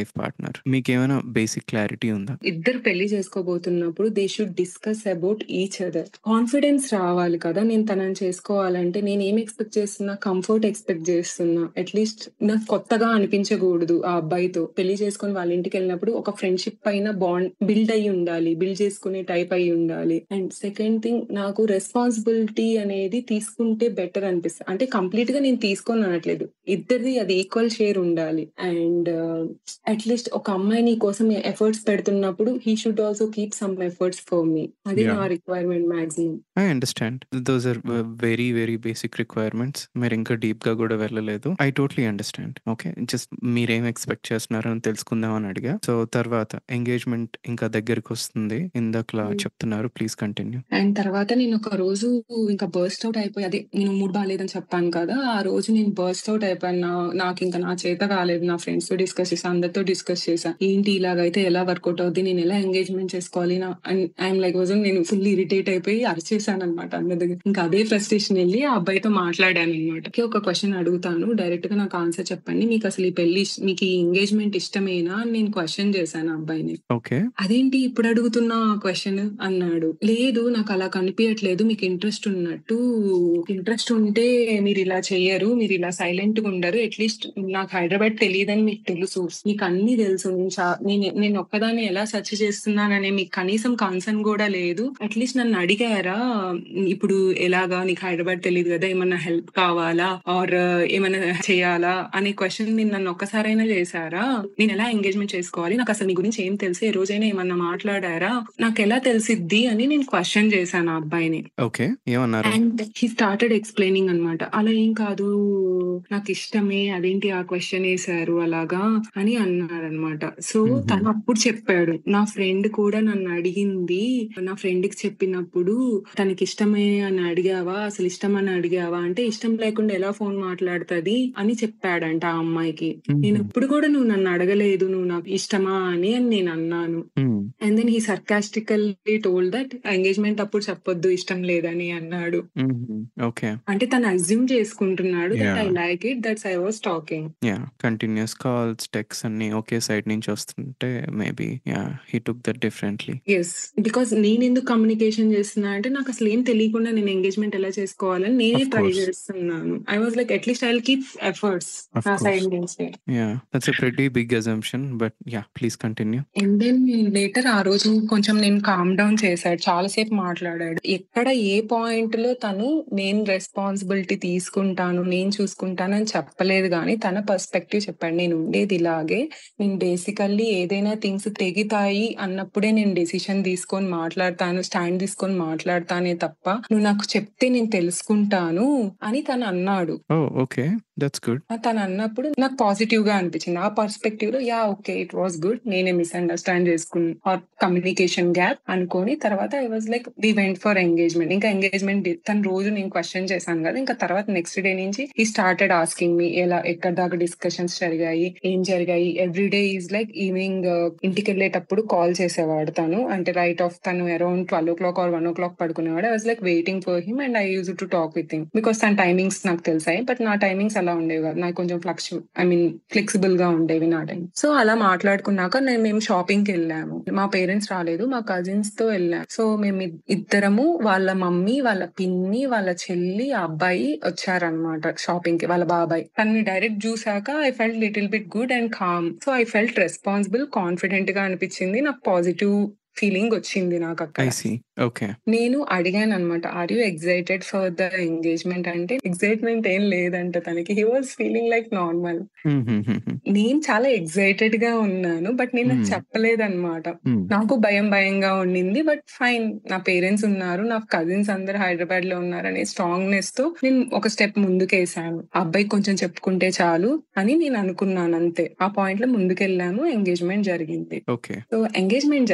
చేసుకుంటున్నారు? మీకేమైనా basic clarity ఉందా?
ఇద్దరు పెళ్లి చేసుకోబోతున్నప్పుడు they should discuss about each other. Confidence రావాలి కదా! నేను తనని చేసుకోవాలంటే నేను ఏం ఎక్స్‌పెక్ట్ చేస్తున్నా, కంఫర్ట్ ఎక్స్‌పెక్ట్ చేస్తున్నా. అట్‌లీస్ట్ నాకు కొత్తగా అనిపించకూడదు ఆ అబ్బాయితో. పెళ్లి చేసుకొని వాళ్ళ ఇంటికెళ్ళినప్పుడు ఒక ఫ్రెండ్‌షిప్ పైన బాండ్ బిల్డ్ అయ్యి ఉండాలి. బిల్డ్ చేసుకునే టైప్ అయ్యి ఉండాలి. అండ్ సెకండ్ థింగ్, నాకు రెస్పాన్సిబిలిటీ అనేది తీసుకుంటే బెటర్ అనిపిస్తది. అంటే కంప్లీట్‌గా నేను తీసుకోను అనట్లేదు. ఇద్దరిది అది ఈక్వల్ షేర్ ఉండాలి. అండ్ అట్‌లీస్ట్ ఒక అమ్మాయి నీ కోసం ఎఫర్ట్స్ పెడుతున్నప్పుడు he should also keep some efforts for me. అది
యాహ్!
నా requirement maximum.
I understand. Those are the very, very basic requirements. మీరింకా డీప్‌గా గూడా వెళ్ళలేదు. I totally understand. Okay. Just మీరేం ఎక్స్‌పెక్ట్ చేస్తున్నారో అని తెలుసుకుందామని అడిగా. సో, తర్వాత ఎంగేజ్‌మెంట్ ఇంకా దగ్గరికొస్తుంది. ఇందాకలా
హ్మ్.
చెప్తున్నారు. Please continue.
అండ్ తర్వాత నేనొక రోజు ఇంకా బర్స్ట్ ఔట్ అయిపోయి అదే నేను మూడ్ బాలేదని చెప్పాను కదా! ఆ రోజు నేను బర్స్ట్ ఔట్ అయిపోయాను. నా నాకింక నా చేత కాలేదు. నా ఫ్రెండ్స్‌తో డిస్కస్ చేశా. అందరితో డిస్కస్ చేశా. ఏంటి ఇలాగైతే ఎలా వర్కౌట్ అవుద్ది? నేనెలా ఎంగేజ్‌మెంట్ చేసుకోవాలి? నా అండ్ ఐయామ్ లైక్ వాజన్ నేను ఫుల్ ఇరిటేట్ అయిపోయి అరిచేశాననమాట అందరి దగ్గర. ఇంకా అదే ఫ్రస్ట్రేషన్ ఎళ్లి ఆ అబ్బాయితో మాట్లాడాననమాట. ఓకే. ఒక క్వెషన్ అడుగుతాను. డైరెక్ట్‌గా నాకు ఆన్సర్ చెప్పండి. మీకసలు ఈ పెళ్లి ఇష్ మీకు ఈ ఎంగేజ్‌మెంట్ ఇష్టమేనా? అని నేను క్వెషన్ చేశాను ఆ అబ్బాయిని.
ఓకే.
అదేంటి ఇప్పుడు అడుగుతున్నావు ఆ క్వెషన్ అన్నాడు. లేదు నాకలా కనిపియట్లేదు. మీకు ఇంట్రెస్ట్ ఉన్నట్టు. ఇంట్రెస్ట్ ఉంటే మీరిలా చెయ్యరు. మీరిలా సైలెంట్‌గా ఉండరు. అట్‌లీస్ట్ నాకు హైదరాబాద్ తెలీదని మీకు తెలుసు. మీకన్నీ తెలుసు. నేను చా నేను నేనొక్కదాన్ని ఎలా సెర్చ్ చేస్తున్నాననే మీకు కనీసం కన్సర్న్ గూడా లేదు. అట్‌లీస్ట్ నన్ను అడిగారా? ఇప్పుడు ఎలాగా నీకు హైదరాబాద్ తెలీదు గదా! ఏమన్నా హెల్ప్ కావాలా? ఆర్ ఏమన్నా చేయాలా? అనే క్వెషన్ మీరు నన్ను ఒక్కసారైనా చేశారా? నేనెలా ఎంగేజ్‌మెంట్ చేసుకోవాలి? నాకసలు నీ గురించి ఏం తెలుసు? ఏ రోజైనా ఏమన్నా మాట్లాడారా? నాకెలా తెలిసిద్ది అని నేను క్వెషన్ చేశాను ఆ అబ్బాయిని.
ఓకే. ఏమన్నారు?
అండ్ హి స్టార్టెడ్ ఎక్స్‌ప్లెయినింగ్ అనమాట. అలా ఏం కాదు. నాకిష్టమే. అదేంటి ఆ క్వెషన్ ఏసారు అలాగా అని అన్నాడనమాట. సో,
హుహు.
తను అప్పుడు చెప్పాడు. నా ఫ్రెండ్ కూడా నన్నడిగింది. నా ఫ్రెండ్‌కి చెప్పినప్పుడు తనకిష్టమే అని అడిగావా? అసలు ఇష్టమని అడిగావా? అంటే ఇష్టం లేకుండా ఎలా ఫోన్ మాట్లాడుతది అని చెప్పాడంట ఆ అమ్మాయికి.
హుహు.
నేనెప్పుడు కూడా నువ్వు నన్ను అడగలేదు. నువ్వు నాకు ఇష్టమా అని అని నేనన్నాను.
Hmm.
And then he sarcastically told that engagement అప్పుడు చెప్పొద్దు ఇష్టం లేదని అన్నాడు.
హుహు. ఓకే.
అంటే తను అస్యూమ్ చేసుకుంటున్నాడు that I
yeah!
Like it. That's I was talking.
Yeah! Continuous calls, text అన్నీ ఒకే సైడ్ నుంచి వస్తుంటే maybe yeah! He took that differently.
Yes. Because నేనెందుకు కమ్యూనికేషన్ చేస్తున్నా అంటే నాకసలేం తెలియకుండా నేను ఎంగేజ్‌మెంట్ ఎలా చేసుకోవాలని నేనే
ఆఫ్
ట్రై
కోర్స్.
చేస్తున్నాను. I was like at least I will keep efforts
of
నా
కోర్స్.
సైడ్ నుంచి.
Yeah! That's a pretty big assumption. But yeah! Please continue.
And then later ఆ రోజు కొంచెం నేను కామ్ డౌన్ చేశాడు. చాలా సేపు మాట్లాడాడు. ఎక్కడ ఏ పాయింట్‌లో తను నేను రెస్పాన్సిబిలిటీ తీసుకుంటాను, నేను చూసుకుంటాను అని చెప్పలేదు గానీ, తన పర్స్‌పెక్టివ్ చెప్పాడు. నేను ఉండేది ఇలాగే. నేను బేసికల్లీ ఏదైనా థింగ్స్ తెగితాయి అన్నప్పుడే నేను డెసిషన్ తీసుకొని మాట్లాడతాను. స్టాండ్ తీసుకొని మాట్లాడతానే తప్ప, నువ్వు నాకు చెప్తే నేను తెలుసుకుంటాను అని తను అన్నాడు.
ఓహ్! ఓకే. That's good.
ఆ! తనన్నప్పుడు నాకు పాజిటివ్‌గా అనిపించింది. ఆ పర్స్‌పెక్టివ్‌లో yeah! Okay. It was good. నేనే మిస్‌అండర్‌స్టాండ్ చేసుకున్నా ఆర్ కమ్యూనికేషన్ గ్యాప్ అనుకోని తర్వాత I was like we went for engagement. ఇంకా ఎంగేజ్‌మెంట్ డే తను రోజు నేను క్వెషన్ చేశాను గదా! ఇంకా తర్వాత నెక్స్ట్ డే నుంచి హి స్టార్టెడ్ ఆస్కింగ్ మీ ఎలా ఎక్కడి దాకా డిస్కషన్స్ జరిగాయి? ఏం జరిగాయి? Every day is like evening ఇంటికెళ్ళేటప్పుడు కాల్ చేసేవాడు తను. అంటే రైట్ ఆఫ్ తను around twelve o'clock or one o'clock పడుకునేవాడు. I was like waiting for him and I used to talk with him. Because తన టైమింగ్స్ నాకు తెలిసాయి. But నా టైమింగ్స్ అలా ఉండేవి కాదు. నాకు కొంచెం ఫ్లక్చు ఐ మీన్ ఫ్లెక్సిబుల్‌గా ఉండేవి నా టైం. సో, అలా మాట్లాడుకున్నాక నేను మేము షాపింగ్‌కెళ్ళాము. మా పేరెంట్స్ రాలేదు. మా కజిన్స్‌తో ఎళ్ళాం. సో, మేము ఇద్ ఇద్దరము వాళ్ళ మమ్మీ, వాళ్ళ పిన్ని, వాళ్ళ చెల్లి, ఆ అబ్బాయి వచ్చారనమాట షాపింగ్‌కి వాళ్ళ బాబాయ్. తనని డైరెక్ట్ చూసాక I felt little bit good and calm. So, I felt responsible, కాన్ఫిడెంట్‌గా అనిపించింది. నాకు పాజిటివ్ ఫీలింగ్ వచ్చింది నాకక్కడ.
I see. ఓకే.
నేను అడిగాననమాట. Are you excited for the engagement అంటే ఎక్సైట్‌మెంట్ ఏం లేదంట తనకి. He was feeling like normal.
హుహుహుహు.
నేను చాలా ఎక్సైటెడ్‌గా ఉన్నాను. బట్ నేను అది
హ్మ్.
చెప్పలేదనమాట.
హ్మ్.
నాకు భయం భయంగా ఉండింది. But fine. నా పేరెంట్స్ ఉన్నారు. నా కజిన్స్ అందరూ హైదరాబాద్‌లో ఉన్నారనే స్ట్రాంగ్‌నెస్‌తో నేను ఒక స్టెప్ ముందుకేసాను. ఆ అబ్బాయికి కొంచెం చెప్పుకుంటే చాలు అని నేను అనుకున్నానంతే. ఆ పాయింట్‌లో ముందుకెళ్ళాను. ఎంగేజ్‌మెంట్ జరిగింది.
ఓకే.
సో, ఎంగేజ్‌మెంట్ జరిగాక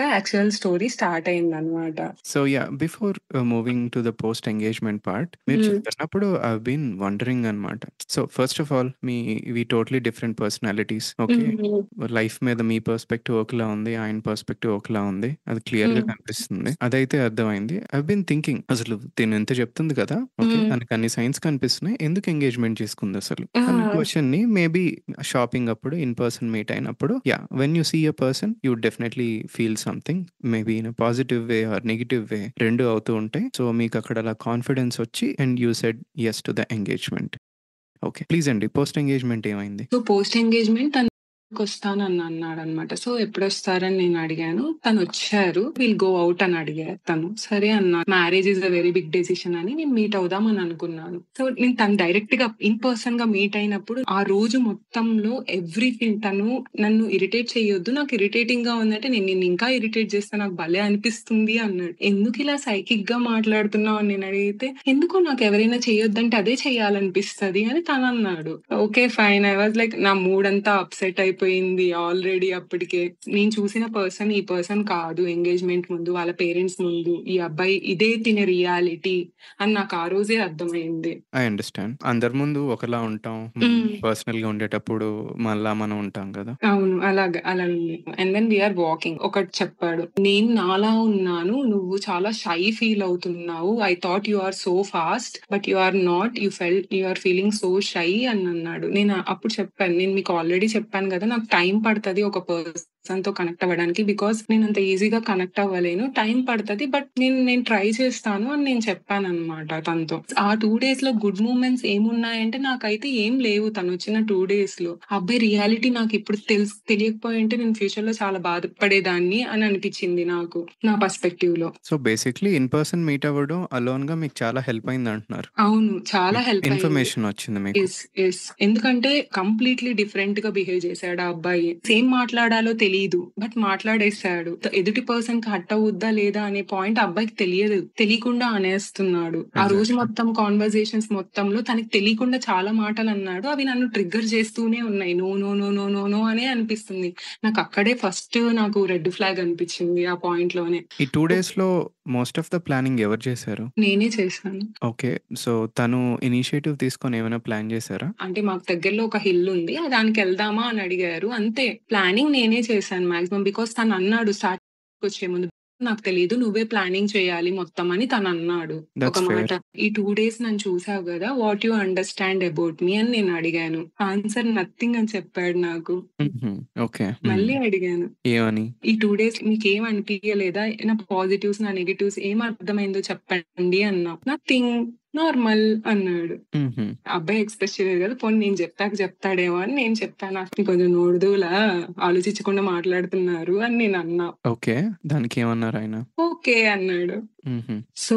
యాక్చువల్ స్టోరీ స్టార్ట్ అయిందనమాట.
So yeah! Before ah, moving to the post engagement part మీరు
హ్మ్.
చెప్తున్నప్పుడు ఐ హావ్ బీన్ వండరింగ్ అనమాట. సో ఫస్ట్ ఆఫ్ ఆల్ మీవి totally different personalities. Okay.
Hmm.
Life మీద మీ perspective ఒకలా ఉంది. ఆయన పర్స్పెక్టివ్ ఒకలా ఉంది. అది క్లియర్‌గా
హ్మ్.
కనిపిస్తుంది. అదైతే అర్థమైంది. ఐ హావ్ బీన్ థింకింగ్ అసలు తిను ఇంత చెప్తుంది కదా! ఓకే.
హ్మ్.
తనకి అన్ని సైన్స్ కనిపిస్తున్నాయి. ఎందుకు ఎంగేజ్‌మెంట్ చేసుకుందసలు?
ఆ!
అన్న క్వెషన్‌ని మేబీ షాపింగ్ అప్పుడు ఇన్ పర్సన్ మీట్ అయినప్పుడు yeah! When you see a person you would definitely feel something. Maybe in a positive way or negative way రెండు అవుతూ ఉంటాయి. సో మీకు అక్కడ అలా కాన్ఫిడెన్స్ వచ్చి and you said yes to the engagement. Okay. Please అండి post engagement ఏమైంది?
So post engagement తను వస్తానని అన్నాడనమాట. సో ఎప్పుడొస్తారని నేను అడిగాను. తనొచ్చారు. విల్ గో ఔట్ అని అడిగారు తను. సరే అన్నా. Marriage is a very big decision అని నేను మీట్ అవుదాం అని అనుకున్నాను. సో నేను తను డైరెక్ట్‌గా ఇన్ పర్సన్‌గా మీట్ అయినప్పుడు ఆ రోజు మొత్తంలో ఎవ్రీథింగ్ తను నన్ను ఇరిటేట్ చేయొద్దు. నాకు ఇరిటేటింగ్‌గా ఉందంటే నేను నిన్ను ఇంకా ఇరిటేట్ చేస్తా నాకు భలే అనిపిస్తుంది అన్నాడు. ఎందుకు ఇలా సైకిక్‌గా మాట్లాడుతున్నావు అని నేను అడిగితే, ఎందుకో నాకు ఎవరైనా చేయొద్దంటే అదే చేయాలనిపిస్తది అని తనన్నాడు. Okay fine. I was like నా మూడ్ అంతా అప్సెట్ అయిపోయింది ఆల్రెడీ అప్పటికే. నేను చూసిన పర్సన్ ఈ పర్సన్ కాదు. ఎంగేజ్‌మెంట్ ముందు వాళ్ళ పేరెంట్స్ ముందు ఈ అబ్బాయి ఇదే తిన రియాలిటీ అని నాకు ఆ రోజే అర్థమైంది.
I understand. అందరి ముందు ఒకలా ఉంటాం.
హ్మ్.
పర్సనల్‌గా ఉండేటప్పుడు మళ్ళా మనం ఉంటాం కదా!
అవును. అలాగా అలా ఉంది. And then we are walking. ఒకటి చెప్పాడు. నేను నాలా ఉన్నాను. నువ్వు చాలా షై ఫీల్ అవుతున్నావు. I thought you are so fast but you are not. You felt you are feeling so shy అని అన్నాడు. నేను అప్పుడు చెప్పాను. నేను మీకు ఆల్రెడీ చెప్పాను కదా! నాకు టైం పడతది ఒక పర్సన్‌తో కనెక్ట్ అవ్వడానికి. బికాజ్ నేను అంత ఈజీగా కనెక్ట్ అవ్వలేను. టైం పడతది. బట్ నేను నేను ట్రై చేస్తాను అని నేను చెప్పానన్నమాట తనతో. ఆ రెండు డేస్‌లో గుడ్ మూమెంట్స్ ఏమున్నాయంటే నాకైతే ఏం లేవు తనొచ్చిన రెండు డేస్‌లో. అబ్బాయి రియాలిటీ నాకిప్పుడు తెలుసు తెలియకపోయుంటే నేను ఫ్యూచర్‌లో చాలా బాధపడేదాన్ని అని అనిపిచ్చింది నాకు. నా పర్స్‌పెక్టివ్‌లో.
So basically in person meet అవ్వడం అలోన్‌గా మీకు చాలా హెల్ప్ అయిందంటున్నారు.
అవును. చాలా
మీకు
హెల్ప్ అయింది.
ఇన్ఫర్మేషన్ వచ్చింది మీకు.
యెస్. యెస్. ఎందుకంటే కంప్లీట్‌లీ డిఫరెంట్‌గా బిహేవ్ చేశాడు ఆ అబ్బాయి. ఏం మాట్లాడాలో తెలీదు. బట్ మాట్లాడేసాడు. ఎదుటి పర్సన్‌కి హర్ట్ అవుద్దా లేదా అనే పాయింట్ ఆ అబ్బాయికి తెలియదు. తెలియకుండా అనేస్తున్నాడు. ఆ రోజు
ఎగ్జాక్ట్‌లీ.
మొత్తం కాన్వర్జేషన్స్ మొత్తంలో తనకి తెలియకుండా చాలా మాటలన్నాడు. అవి నన్ను ట్రిగ్గర్ చేస్తూనే ఉన్నాయి. No, no, no, no, no, no అనే అనిపిస్తుంది. నాకు అక్కడే ఫస్ట్ నాకు రెడ్ ఫ్లాగ్ అనిపిచ్చింది ఆ పాయింట్‌లోనే.
ఈ రెండు డేస్‌లో మోస్ట్ ఆఫ్ ద ప్లానింగ్ ఎవరు చేశారు?
నేనే చేశాను.
ఓకే. సో తను ఇనిషియేటివ్ తీసుకొని ఏమైనా ప్లాన్ చేశారా?
అంటే మాకు దగ్గరలో ఒక హిల్ ఉంది. దానికెళ్దామా అని అడిగారు. అంతే. ప్లానింగ్ నేనే చేశాను మాక్సిమం. బికాజ్ తనన్నాడు స్టార్టింగ్‌కొచ్చే ముందు. నాకు తెలీదు. నువ్వే ప్లానింగ్ చేయాలి మొత్తం అని తనన్నాడు. ఒక
దట్స్
మాట.
ఫెయిర్.
ఈ రెండు డేస్ నన్ను చూసావు గదా! What you understand about me అని నేను అడిగాను. ఆన్సర్ నథింగ్ అని చెప్పాడు నాకు.
హుహు. ఓకే. హ్మ్.
మళ్ళీ అడిగాను.
ఏమని?
ఈ రెండు డేస్ మీకేం అనిపియలేదా? నా పాజిటివ్స్, నా నెగెటివ్స్ ఏం అర్థమైందో చెప్పండి అన్నా. నథింగ్. నార్మల్ అన్నాడు.
హుహు.
అబ్బాయి ఎక్స్‌ప్రెస్ చేయలేదు కదా! పోనీ నేను చెప్పాక చెప్తాడేమో అని నేను చెప్పాను. నాకు కొంచెం నోరుదూల ఆలోచించకుండా మాట్లాడుతున్నారు అని నేనన్నా.
ఓకే. దానికేమన్నారాయన?
ఓకే అన్నాడు.
హుహు.
సో,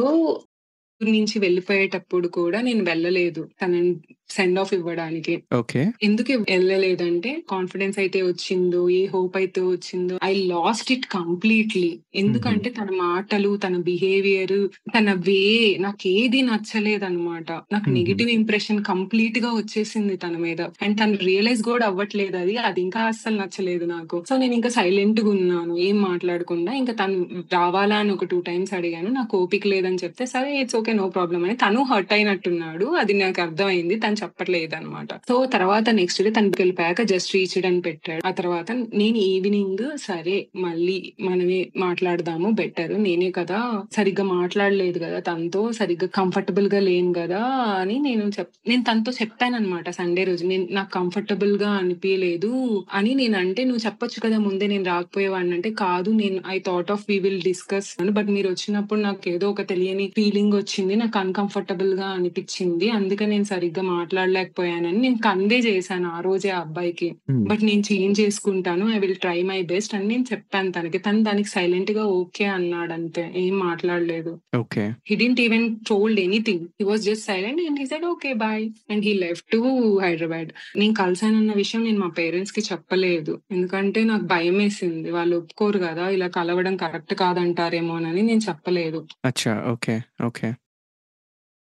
ఊరు నుంచి వెళ్ళిపోయేటప్పుడు కూడా నేను వెళ్ళలేదు. తనని సెండ్ ఆఫ్ ఇవ్వడానికి.
ఓకే.
ఎందుకు ఎళ్ళలేదంటే కాన్ఫిడెన్స్ అయితే వచ్చిందో, ఏ హోప్ అయితే వచ్చిందో ఐ లాస్ట్ ఇట్ కంప్లీట్‌లీ.
హుహు.
ఎందుకంటే తన మాటలు, తన బిహేవియర్, తన వే నాకేది నచ్చలేదన్నమాట. నాకు
హుహు.
నెగెటివ్ ఇంప్రెషన్ కంప్లీట్‌గా వచ్చేసింది తన మీద. అండ్ తను రియలైజ్ కూడా అవ్వట్లేదు అది. అది ఇంకా అస్సలు నచ్చలేదు నాకు. సో నేను ఇంకా సైలెంట్‌గా ఉన్నాను. ఏం మాట్లాడకుండా. ఇంకా తను రావాలా అని ఒక రెండు టైమ్స్ అడిగాను. నాకు ఓపిక లేదని చెప్తే సరే ఇట్స్ ఓకే నో ప్రాబ్లమ్ అని తను హర్ట్ అయినట్టున్నాడు. అది నాకు అర్థమైంది. తను చెప్పట్లేదన్నమాట. సో తర్వాత నెక్స్ట్ డే తనకెళ్ళిపోయాక జస్ట్ రీచ్డ్ అని పెట్టాడు. ఆ తర్వాత నేను ఈవినింగ్ సరే మళ్ళీ మనమే మాట్లాడదాము బెటర్. నేనే కదా సరిగ్గా మాట్లాడలేదు కదా తనతో. సరిగ్గా కంఫర్టబుల్‌గా లేను గదా అని నేను చెప్ నేను తనతో చెప్పానన్నమాట సండే రోజు. నేను నాకు కంఫర్టబుల్‌గా అనిపియలేదు అని నేనంటే నువ్వు చెప్పొచ్చు కదా ముందే నేను రాకపోయేవాడిని అంటే కాదు నేను I thought of we will discuss but మీరొచ్చినప్పుడు నాకేదో ఒక తెలియని ఫీలింగ్ వచ్చింది. నాకు అన్‌కంఫర్టబుల్‌గా అనిపిచ్చింది. అందుకే నేను సరిగ్గా మాట్లాడలేకపోయానని నేను కన్వే చేశాను ఆ రోజే ఆ అబ్బాయికి.
హ్మ్.
బట్ నేను చేంజ్ చేసుకుంటాను. I will try my best అని నేను చెప్పాను తనకి. తను దానికి సైలెంట్‌గా ఓకే అన్నాడంతే. ఏం మాట్లాడలేదు.
Okay.
He didn't even told anything. He was just silent and he said okay bye and he left to Hyderabad. నేను కలిసానన్న విషయం నేను మా పేరెంట్స్‌కి చెప్పలేదు. ఎందుకంటే నాకు భయమేసింది. వాళ్ళు ఒప్పుకోరు గదా! ఇలా కలవడం కరెక్ట్ కాదంటారేమోనని నేను చెప్పలేదు.
అచ్చా! Okay. Okay.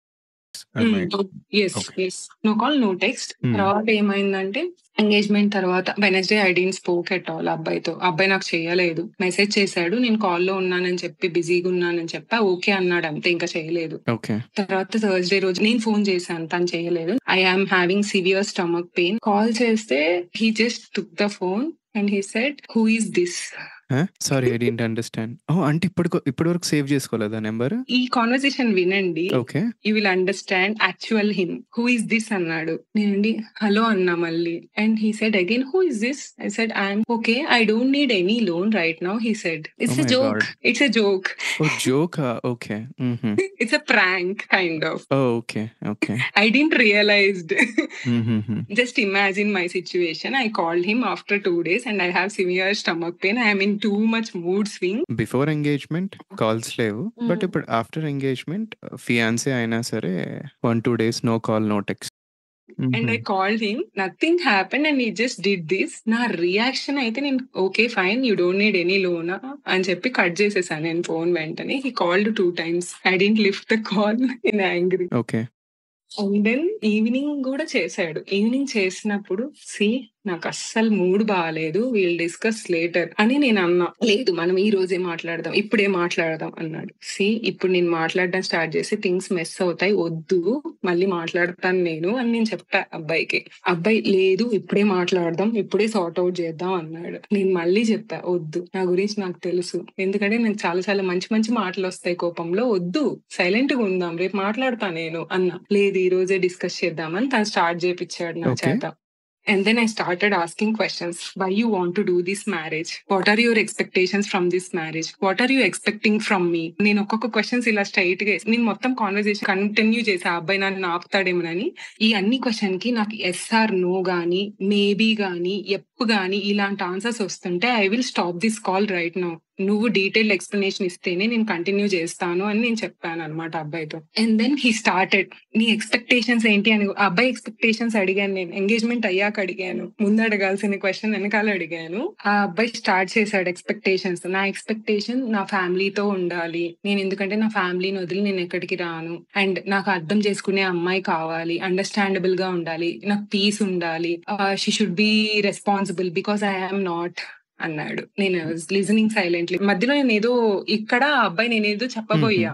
I
hmm.
Might.
Yes.
Okay.
Yes. No call, no text.
Hmm.
తర్వాత ఏమైందంటే ఎంగేజ్‌మెంట్ తర్వాత Wednesday I didn't spoke at all అబ్బాయితో. అబ్బాయి నాకు చేయలేదు. మెసేజ్ చేసాడు. నేను కాల్‌లో ఉన్నానని చెప్పి, బిజీగా ఉన్నానని చెప్పా. ఓకే అన్నాడు అంతే. ఇంకా చేయలేదు.
ఓకే.
తర్వాత థర్స్‌డే రోజు నేను ఫోన్ చేశాను. తను చేయలేదు. I am having severe stomach pain. Call చేస్తే he just took the phone and he said who is this?
ఆ! Sorry I didn't understand. Oh! అంటే ఇప్పటికొ ఇప్పటి వరకు సేవ్ చేసుకోలేదా నంబర్?
ఈ కన్వర్జేషన్ వినండి.
Okay.
You will understand actual him. Who is this అన్నాడు. నేనండి హలో అన్నా మళ్ళీ. And he said again who is this? I said I am okay. I don't need any loan right now. He said
oh
it's a
my
joke.
God!
It's a joke.
Oh! జోకా? Okay. హుహు.
It's a prank kind of.
Oh! Okay. Okay.
I didn't realized.
హుహుహు.
Just imagine my situation. I called him after two days and I have severe stomach pain. I am in too much mood swing.
Before engagement calls లేవు. But
Mm.
ఇప్పుడు after engagement fiance అయినా సరే one two days no call, no text.
And
హుహు.
I called him. Nothing happened and he just did this. నా reaction అయితే నేను okay fine you don't need any లోనా అని చెప్పి కట్ చేసేసాను నేను ఫోన్ వెంటనే. He called two times. I didn't lift the call in angry.
Okay.
And then evening కూడా చేశాడు. ఈవినింగ్ చేసినప్పుడు సి నాకు అస్సలు మూడ్ బాగాలేదు. వీల్ డిస్కస్ లేటర్ అని నేను అన్నా. లేదు మనం ఈ రోజే మాట్లాడదాం, ఇప్పుడే మాట్లాడదాం అన్నాడు. సి ఇప్పుడు నేను మాట్లాడడం స్టార్ట్ చేసి థింగ్స్ మెస్ అవుతాయి, వద్దు మళ్ళీ మాట్లాడతాను నేను అని నేను చెప్పా అబ్బాయికి. అబ్బాయి లేదు ఇప్పుడే మాట్లాడదాం, ఇప్పుడే సార్ట్ అవుట్ చేద్దాం అన్నాడు. నేను మళ్ళీ చెప్పా వద్దు, నా గురించి నాకు తెలుసు, ఎందుకంటే నాకు చాలా చాలా మంచి మంచి మాటలు వస్తాయి కోపంలో, వద్దు సైలెంట్ గా ఉందాం, రేపు మాట్లాడతా నేను అన్నా. లేదు ఈ రోజే డిస్కస్ చేద్దామని తను స్టార్ట్ చేపించాడు నా
ఓకే.
చేత. And then I started asking questions. Why you want to do this marriage? What are your expectations from this marriage? What are you expecting from me? నేను ఒక్కొక్క క్వశ్చన్స్ ఇలా స్ట్రైట్ గా నేను మొత్తం కాన్వర్సేషన్ కంటిన్యూ చేసా. అబ్బాయి నన్ను ఆపుతాడేమోనని. ఈ అన్ని క్వశ్చన్ కి నాకు ఎస్ ఆర్ నో గానీ, మేబీ గానీ, ఎప్ గానీ ఇలాంటి ఆన్సర్స్ వస్తుంటే I will stop this call right now. నువ్వు డీటెయిల్ ఎక్స్ప్లెనేషన్ ఇస్తేనే నేను కంటిన్యూ చేస్తాను అని నేను చెప్పాను అనమాట అబ్బాయితో. అండ్ దెన్ హీ స్టార్టెడ్ నీ ఎక్స్పెక్టేషన్స్ ఏంటి అని. అబ్బాయి ఎక్స్పెక్టేషన్స్ అడిగాను నేను. ఎంగేజ్మెంట్ అయ్యాక అడిగాను. ముందు అడగాల్సిన క్వశ్చన్ వెనకాల అడిగాను. ఆ అబ్బాయి స్టార్ట్ చేశాడు ఎక్స్పెక్టేషన్స్. నా ఎక్స్పెక్టేషన్ నా ఫ్యామిలీతో ఉండాలి. నేను ఎందుకంటే నా ఫ్యామిలీని వదిలి నేను ఎక్కడికి రాను. అండ్ నాకు అర్థం చేసుకునే అమ్మాయి కావాలి. అండర్స్టాండబుల్ గా ఉండాలి. నాకు పీస్ ఉండాలి. She should be responsible because I am not అన్నాడు. నేను లిజనింగ్ సైలెంట్లీ. మధ్యలో నేను ఏదో ఇక్కడ ఆ అబ్బాయి నేనేదో
హుహు.
చెప్పబోయా.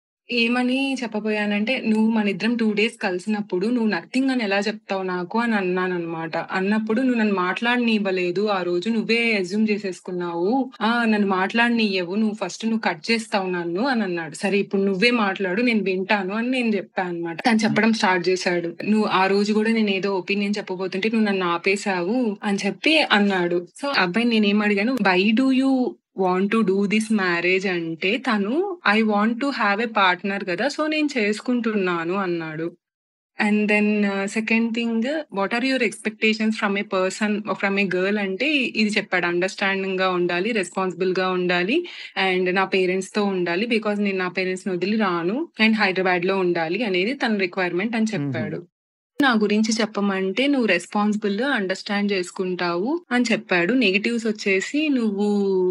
ఏమని చెప్పబోయానంటే, "నువ్వు మనిద్దరం టూ డేస్ కలిసినప్పుడు నువ్వు నథింగ్ అని ఎలా చెప్తావు నాకు" అని అన్నాననమాట. అన్నప్పుడు "నువ్వు నన్ను మాట్లాడనివ్వలేదు. ఆ రోజు నువ్వే అస్యూమ్ చేసేసుకున్నావు. ఆ! నన్ను మాట్లాడనియ్యవు. నువ్వు ఫస్ట్ నువ్వు కట్ చేస్తావు నన్ను" అని అన్నాడు. సరే ఇప్పుడు నువ్వే మాట్లాడు నేను వింటాను అని నేను చెప్పా అనమాట. తను చెప్పడం స్టార్ట్ చేశాడు. "నువ్వు ఆ రోజు కూడా నేనేదో ఒపీనియన్ చెప్పబోతుంటే నువ్వు నన్ను ఆపేశావు" అని చెప్పి అన్నాడు. సో, అబ్బాయిని నేనేం అడిగాను, "why do you want to do this marriage" అంటే తను I want to have a partner కదా, సో నేను చేసుకుంటున్నాను అన్నాడు. And then second thing what are your expectations from a person from a girl అంటే ఇది చెప్పాడు. అండర్స్టాండింగ్ గా ఉండాలి, రెస్పాన్సిబుల్ గా ఉండాలి, అండ్ నా పేరెంట్స్ తో ఉండాలి బికాస్ నేను నా పేరెంట్స్ ని వదిలి రాను, అండ్ హైదరాబాద్ లో ఉండాలి అనేది తన రిక్వైర్మెంట్ అని
హుహు.
చెప్పాడు. నా గురించి చెప్పమంటే నువ్వు రెస్పాన్సిబుల్ అండర్స్టాండ్ చేసుకుంటావు అని చెప్పాడు. నెగటివ్స్ వచ్చేసి నువ్వు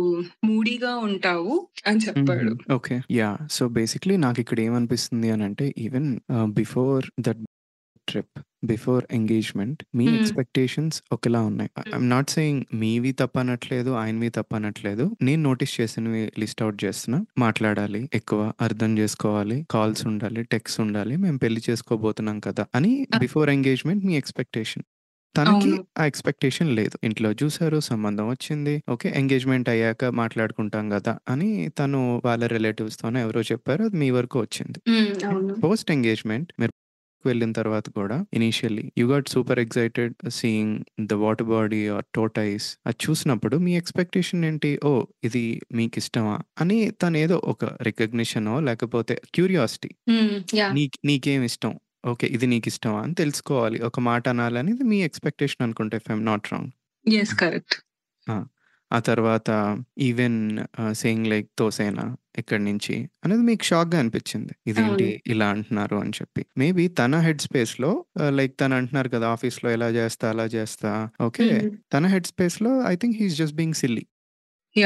మూడీగా ఉంటావు అని
హుహు.
చెప్పాడు.
ఓకే. యాహ్! సో, బేసిక్‌లీ నాకిక్కడ ఏమనిపిస్తుంది అనంటే even ah, before that trip, before engagement మీ
హ్మ్.
ఎక్స్‌పెక్టేషన్స్ ఒకేలా ఉన్నాయి. ఐ యామ్ నాట్ సేయింగ్ మీవి తప్పనట్లేదు, ఆయనవి తప్పనట్లేదు. నేను నోటీస్ చేసినవి లిస్ట్ ఔట్ చేస్తున్నా. మాట్లాడాలి ఎక్కువ, అర్థం చేసుకోవాలి, కాల్స్ ఉండాలి, టెక్స్ట్ ఉండాలి, మేము పెళ్లి చేసుకోబోతున్నాం కదా అని బిఫోర్ ఎంగేజ్‌మెంట్ మీ ఎక్స్‌పెక్టేషన్. తనకి
అవును.
ఆ ఎక్స్‌పెక్టేషన్ లేదు. ఇంట్లో చూసారు, సంబంధం వచ్చింది. ఓకే. ఎంగేజ్‌మెంట్ అయ్యాక మాట్లాడుకుంటాం గదా అని తను వాళ్ళ రిలేటివ్స్‌తోనో ఎవరో చెప్పారు. అది మీ వరకు వచ్చింది.
హ్మ్. అవును.
పోస్ట్ ఎంగేజ్‌మెంట్ మీరు వెళ్ళిన తర్వాత కూడా initially you got super excited seeing the water body or tortoise. అది చూసినప్పుడు మీ ఎక్స్‌పెక్టేషన్ ఏంటి? ఓహ్! ఇది మీకిష్టమా? అని తనేదో ఒక రికగ్నిషనో లేకపోతే క్యూరియాసిటీ.
హ్మ్. యాహ్!
నీక్ నీకేమి ఇష్టం? ఓకే. ఇది నీకిష్టమా అని తెలుసుకోవాలి. ఒక మాట అనాలనేది మీ ఎక్స్‌పెక్టేషన్ అనుకుంటా if I am not wrong.
Yes. Correct.
ఆ! ఆ తర్వాత ఈవెన్ ఆహ్, సేయింగ్ లైక్ తోసేనా ఇక్కడి నుంచి అనేది మీకు షాక్‌గా అనిపించింది. ఇదేంటి
అవును.
ఇలా అంటున్నారు అని చెప్పి. మేబీ తన హెడ్ స్పేస్‌లో ఆహ్, లైక్ తను అంటున్నారు కదా! ఆఫీస్‌లో ఇలా చేస్తా, అలా చేస్తా. ఓకే.
హ్మ్.
తన హెడ్ స్పేస్‌లో I think he is just being silly.
Yeah!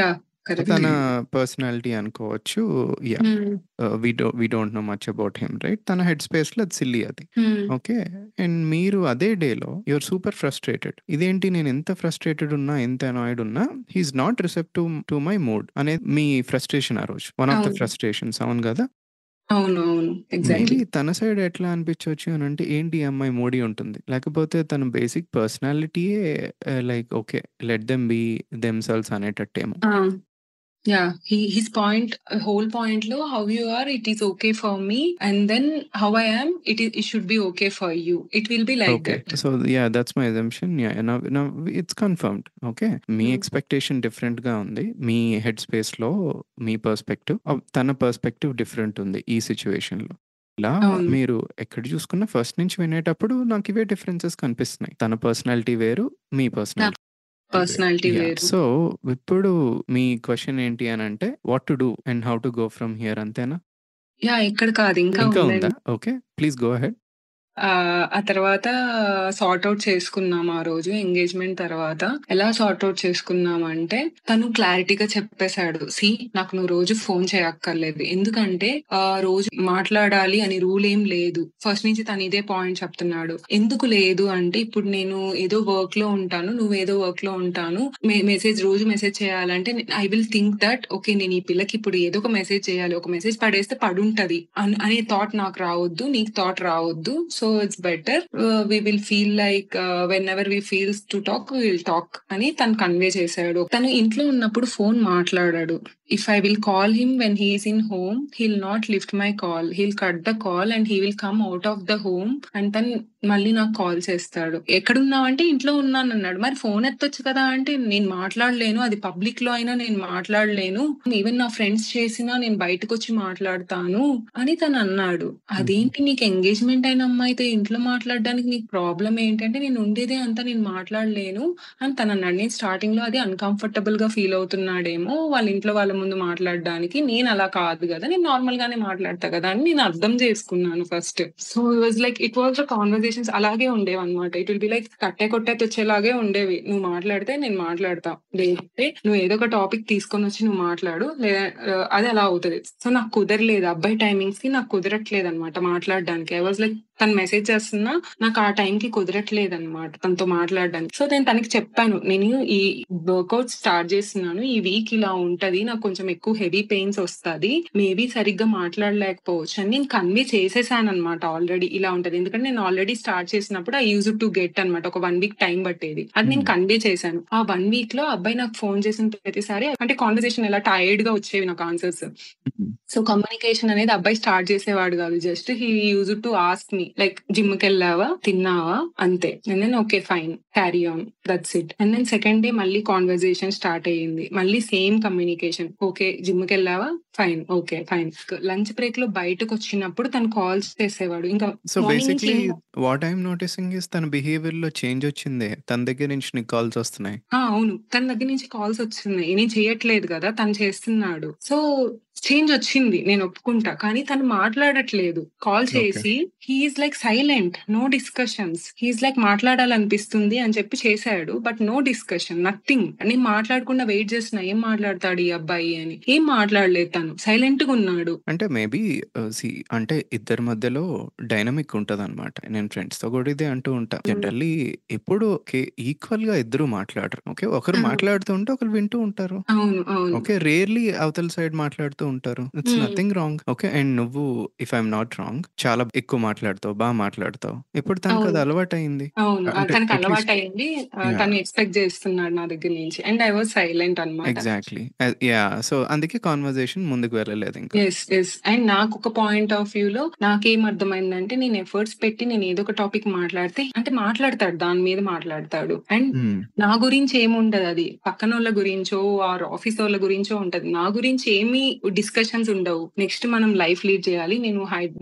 Correct.
తన పర్సనాలిటీ అనుకోవచ్చు. Yeah!
Hmm.
Ah, we do we don't know much about him right? తన హెడ్ స్పేస్‌లో అది సిల్లీ అది.
హ్మ్.
ఓకే. అండ్ మీరు అదే డేలో యూ ఆర్ సూపర్ ఫ్రస్ట్రేటెడ్. ఇదేంటి నేను ఎంత ఫ్రస్ట్రేటెడ్ ఉన్నా, ఎంత అనాయిడ్ ఉన్నా he is not receptive to my mood అనేది మీ ఫ్రస్ట్రేషన్ ఆ రోజు. వన్ ఆఫ్ ద
అవును.
ఫ్రస్ట్రేషన్స్ అవును గదా!
అవును. అవును.
Maybe
exactly.
తన సైడ్ ఎట్లా అనిపించొచ్చు అనంటే, ఏంటి ఈ అమ్మాయి మూడీ ఉంటుంది. లేకపోతే తన బేసిక్ పర్సనాలిటీయే ah, like okay. Let them be themselves అనేటట్టేమో.
ఆ! Yeah! He his point whole పాయింట్‌లో how you are it is okay for me and then how I am it it should be okay for you. It will be like
okay.
That.
So yeah! That's my assumption. Yeah! Now now it's confirmed. Okay. మీ
hmm.
Expectation డిఫరెంట్‌గా ఉంది. మీ head స్పేస్‌లో మీ perspective ఆహ్, తన perspective different ఉంది ఈ సిట్యుయేషన్‌లో. ఇలా
అవును.
మీరు ఎక్కడ చూసుకున్నా ఫస్ట్ నుంచి వినేటప్పుడు నాకు ఇవే డిఫరెన్సెస్ కనిపిస్తున్నాయి. తన పర్సనాలిటీ వేరు, మీ
నా
పర్సనాలిటీ వేరు.
Personality
yeah!
వేరు.
సో ఇప్పుడు మీ క్వెషన్ ఏంటి అనంటే what to do and how to go from here అంతేనా?
యాహ్! ఇక్కడ కాదు ఇంకా
ఇంకా ఉందా?
ఉందండి.
Okay. Please go ahead.
Ah, ఆ తర్వాత సార్ట్ ఔట్ చేసుకున్నాం ఆ రోజు ఎంగేజ్‌మెంట్ తర్వాత. ఎలా సార్ట్ ఔట్ చేసుకున్నామంటే తను క్లారిటీగా చెప్పేసాడు. సీ నాకు నువ్వు రోజు ఫోన్ చేయక్కర్లేదు. ఎందుకంటే ఆహ్, రోజు మాట్లాడాలి అని రూల్ ఏం లేదు. ఫస్ట్ నుంచి తను ఇదే పాయింట్ చెప్తున్నాడు. ఎందుకు లేదు అంటే ఇప్పుడు నేను ఏదో వర్క్‌లో ఉంటాను. నువ్వేదో వర్క్‌లో ఉంటాను. మె మెసేజ్ రోజు మెసేజ్ చేయాలంటే I will think that okay. నేను ఈ పిల్లకి ఇప్పుడు ఏదో ఒక మెసేజ్ చేయాలి. ఒక మెసేజ్ పడేస్తే పడుంటది అన్ అనే థాట్ నాకు రావద్దు. నీకు థాట్ రావద్దు. So it's better ah, we will feel like ah, whenever we feels to talk we will talk అని తను కన్వే చేశాడు. తను ఇంట్లో ఉన్నప్పుడు ఫోన్ మాట్లాడడు. If I will call him when he is in home he'll not lift my call. He'll cut the call and he will come out of the home and తను మళ్ళీ నాకు కాల్ చేస్తాడు. ఎక్కడున్నావంటే ఇంట్లో ఉన్నానన్నాడు. మరి ఫోన్ ఎత్తొచ్చు కదా! అంటే నేను మాట్లాడలేను. అది పబ్లిక్‌లో అయినా నేను మాట్లాడలేను. ఈవెన్ నా ఫ్రెండ్స్ చేసినా నేను బయటకొచ్చి మాట్లాడతాను అని తనన్నాడు.
హుహు.
అదేంటి నీకు ఎంగేజ్‌మెంట్ అయిన అమ్మాయితో ఇంట్లో మాట్లాడడానికి నీకు ప్రాబ్లమ్ ఏంటంటే నేను ఉండేదే అంతా నేను మాట్లాడలేను అని తనన్నాడు. నేను స్టార్టింగ్‌లో అది అన్‌కంఫర్టబుల్‌గా ఫీల్ అవుతున్నాడేమో వాళ్ళ ఇంట్లో వాళ్ళ ముందు మాట్లాడడానికి. నేను అలా కాదు గదా! నేను నార్మల్‌గానే మాట్లాడతా గదా! అని నేను అర్థం చేసుకున్నాను first. So it was like it was the conversations అలాగే ఉండేవన్నమాట. ఇట్ విల్ బి లైక్ కట్టే కొట్టేతొచ్చేలాగే ఉండేవి. నువ్వు మాట్లాడితే నేను మాట్లాడతా. లేదంటే నువ్వు ఏదో ఒక టాపిక్ తీసుకొనొచ్చి నువ్వు మాట్లాడు. లే ఆహ్, అది అలా అవుతది. సో నాకు కుదరలేదు. అబ్బాయి టైమింగ్స్‌కి నాకు కుదరట్లేదన్నమాట మాట్లాడడానికి. ఐ వాస్ లైక్ తను మెసేజ్ చేస్తున్నా నాకు ఆ టైంకి కుదరట్లేదన్నమాట తనతో మాట్లాడడానికి. సో నేను తనకి చెప్పాను. నేను ఈ వర్కౌట్ స్టార్ట్ చేస్తున్నాను. ఈ వీక్ ఇలా ఉంటది. నాకు కొంచెం ఎక్కువ హెవీ పెయిన్స్ వస్తది. మేబీ సరిగ్గా మాట్లాడలేకపోవచ్చు అని నేను కన్వే చేసేసానన్నమాట ఆల్రెడీ ఇలా ఉంటది. ఎందుకంటే నేను ఆల్రెడీ స్టార్ట్ చేసినప్పుడు ఐ యూజ్డ్ టు గెట్ అన్నమాట. ఒక వన్ వీక్ టైం పట్టేది. అది నేను
హ్మ్.
కన్వే చేశాను. ఆ వన్ వీక్‌లో అబ్బాయి నాకు ఫోన్ చేసిన ప్రతిసారి అంటే కన్వర్జేషన్ ఎలా టైర్డ్‌గా వచ్చేవి నాకు ఆన్సర్స్.
హుహు.
సో కమ్యూనికేషన్ అనేది అబ్బాయి స్టార్ట్ చేసేవాడు కాదు. Just he used to ask me like జిమ్‌కెళ్ళావా? తిన్నావా? అంతే. And then okay fine. Carry on. That's it. And then second day మళ్ళీ కన్వర్జేషన్ స్టార్ట్ అయ్యింది. మళ్ళీ సేమ్ కమ్యూనికేషన్. ఓకే. జిమ్‌కెళ్ళావా? ఫైన్. ఓకే. ఫైన్. లంచ్ బ్రేక్‌లో బయటకొచ్చినప్పుడు తను కాల్స్ చేసేవాడు. ఇంకా
సో
మార్నింగ్ నుంచి
బేసిక్‌లీ
ఏం
what I am noticing is తన బిహేవియర్‌లో చేంజ్ వచ్చిందే. తన దగ్గర నుంచి నీకు కాల్స్ వస్తున్నాయి.
ఆ! అవును. తన దగ్గర నుంచి కాల్స్ వస్తున్నాయి. నేను చేయట్లేదు గదా! తను చేస్తున్నాడు. సో, చేంజ్ వచ్చింది. నేను ఒప్పుకుంటా. కానీ తను మాట్లాడట్లేదు. Call
okay.
చేసి he is like silent. No discussions. He is like మాట్లాడాలనిపిస్తుంది అని చెప్పి చేసాడు. But no discussion. నథింగ్. నేను మాట్లాడకుండా వెయిట్ చేస్తున్నా. ఏం మాట్లాడతాడు ఈ అబ్బాయి అని. ఏం మాట్లాడలేదు తను. సైలెంట్‌గా ఉన్నాడు.
అంటే మేబీ ఆహ్, సీ అంటే ఇద్దరి మధ్యలో డైనమిక్ ఉంటదనమాట. నేను ఫ్రెండ్స్‌తో కూడా ఇదే అంటూ ఉంటా.
హ్మ్.
జనరల్లీ ఎప్పుడు ఓకే ఈక్వల్‌గా ఇద్దరు మాట్లాడరు. ఓకే. ఒకరు
ఆ!
మాట్లాడుతూ ఉంటే ఒకరు వింటూ ఉంటారు.
అవును. అవును.
ఓకే. రేర్‌లీ అవతల సైడ్ మాట్లాడుతూ ఉంటారు. It's
hmm.
Nothing wrong. Okay. And నువ్వు if I am not wrong చాలా ఎక్కువ మాట్లాడతావు. బా మాట్లాడతావు. ఇప్పుడు తనకది
అవును.
అలవాటయింది.
అవును. ఆహ్,
అంటే
తనకి
అట్‌లీస్ట్
అలవాటయింది. ఆహ్,
యాహ్!
తను ఎక్స్‌పెక్ట్ చేస్తున్నాడు నా దగ్గర నుంచి. అండ్ ఐ వాస్ సైలెంట్ అన్నమాట.
ఎగ్జాక్ట్‌లీ. Ah, yeah! సో అందుకే కన్వర్జేషన్ ముందుకు వెళ్ళలేదింక.
యెస్. యెస్. అండ్ నాకొక పాయింట్ ఆఫ్ వ్యూలో నాకేం అర్థమైందంటే నేను ఎఫర్ట్స్ పెట్టి నేను ఏదో ఒక టాపిక్ మాట్లాడితే అంటే మాట్లాడతాడు. దాని మీద మాట్లాడతాడు. అండ్
హ్మ్.
నా గురించి ఏముండదది. పక్కనోళ్ళ గురించో ఆర్ ఆఫీసోళ్ళ గురించో ఉంటది. నా గురించి ఏమి డిస్కషన్స్ ఉండవు. నెక్స్ట్ మనం లైఫ్ లీడ్ చేయాలి. నేను హై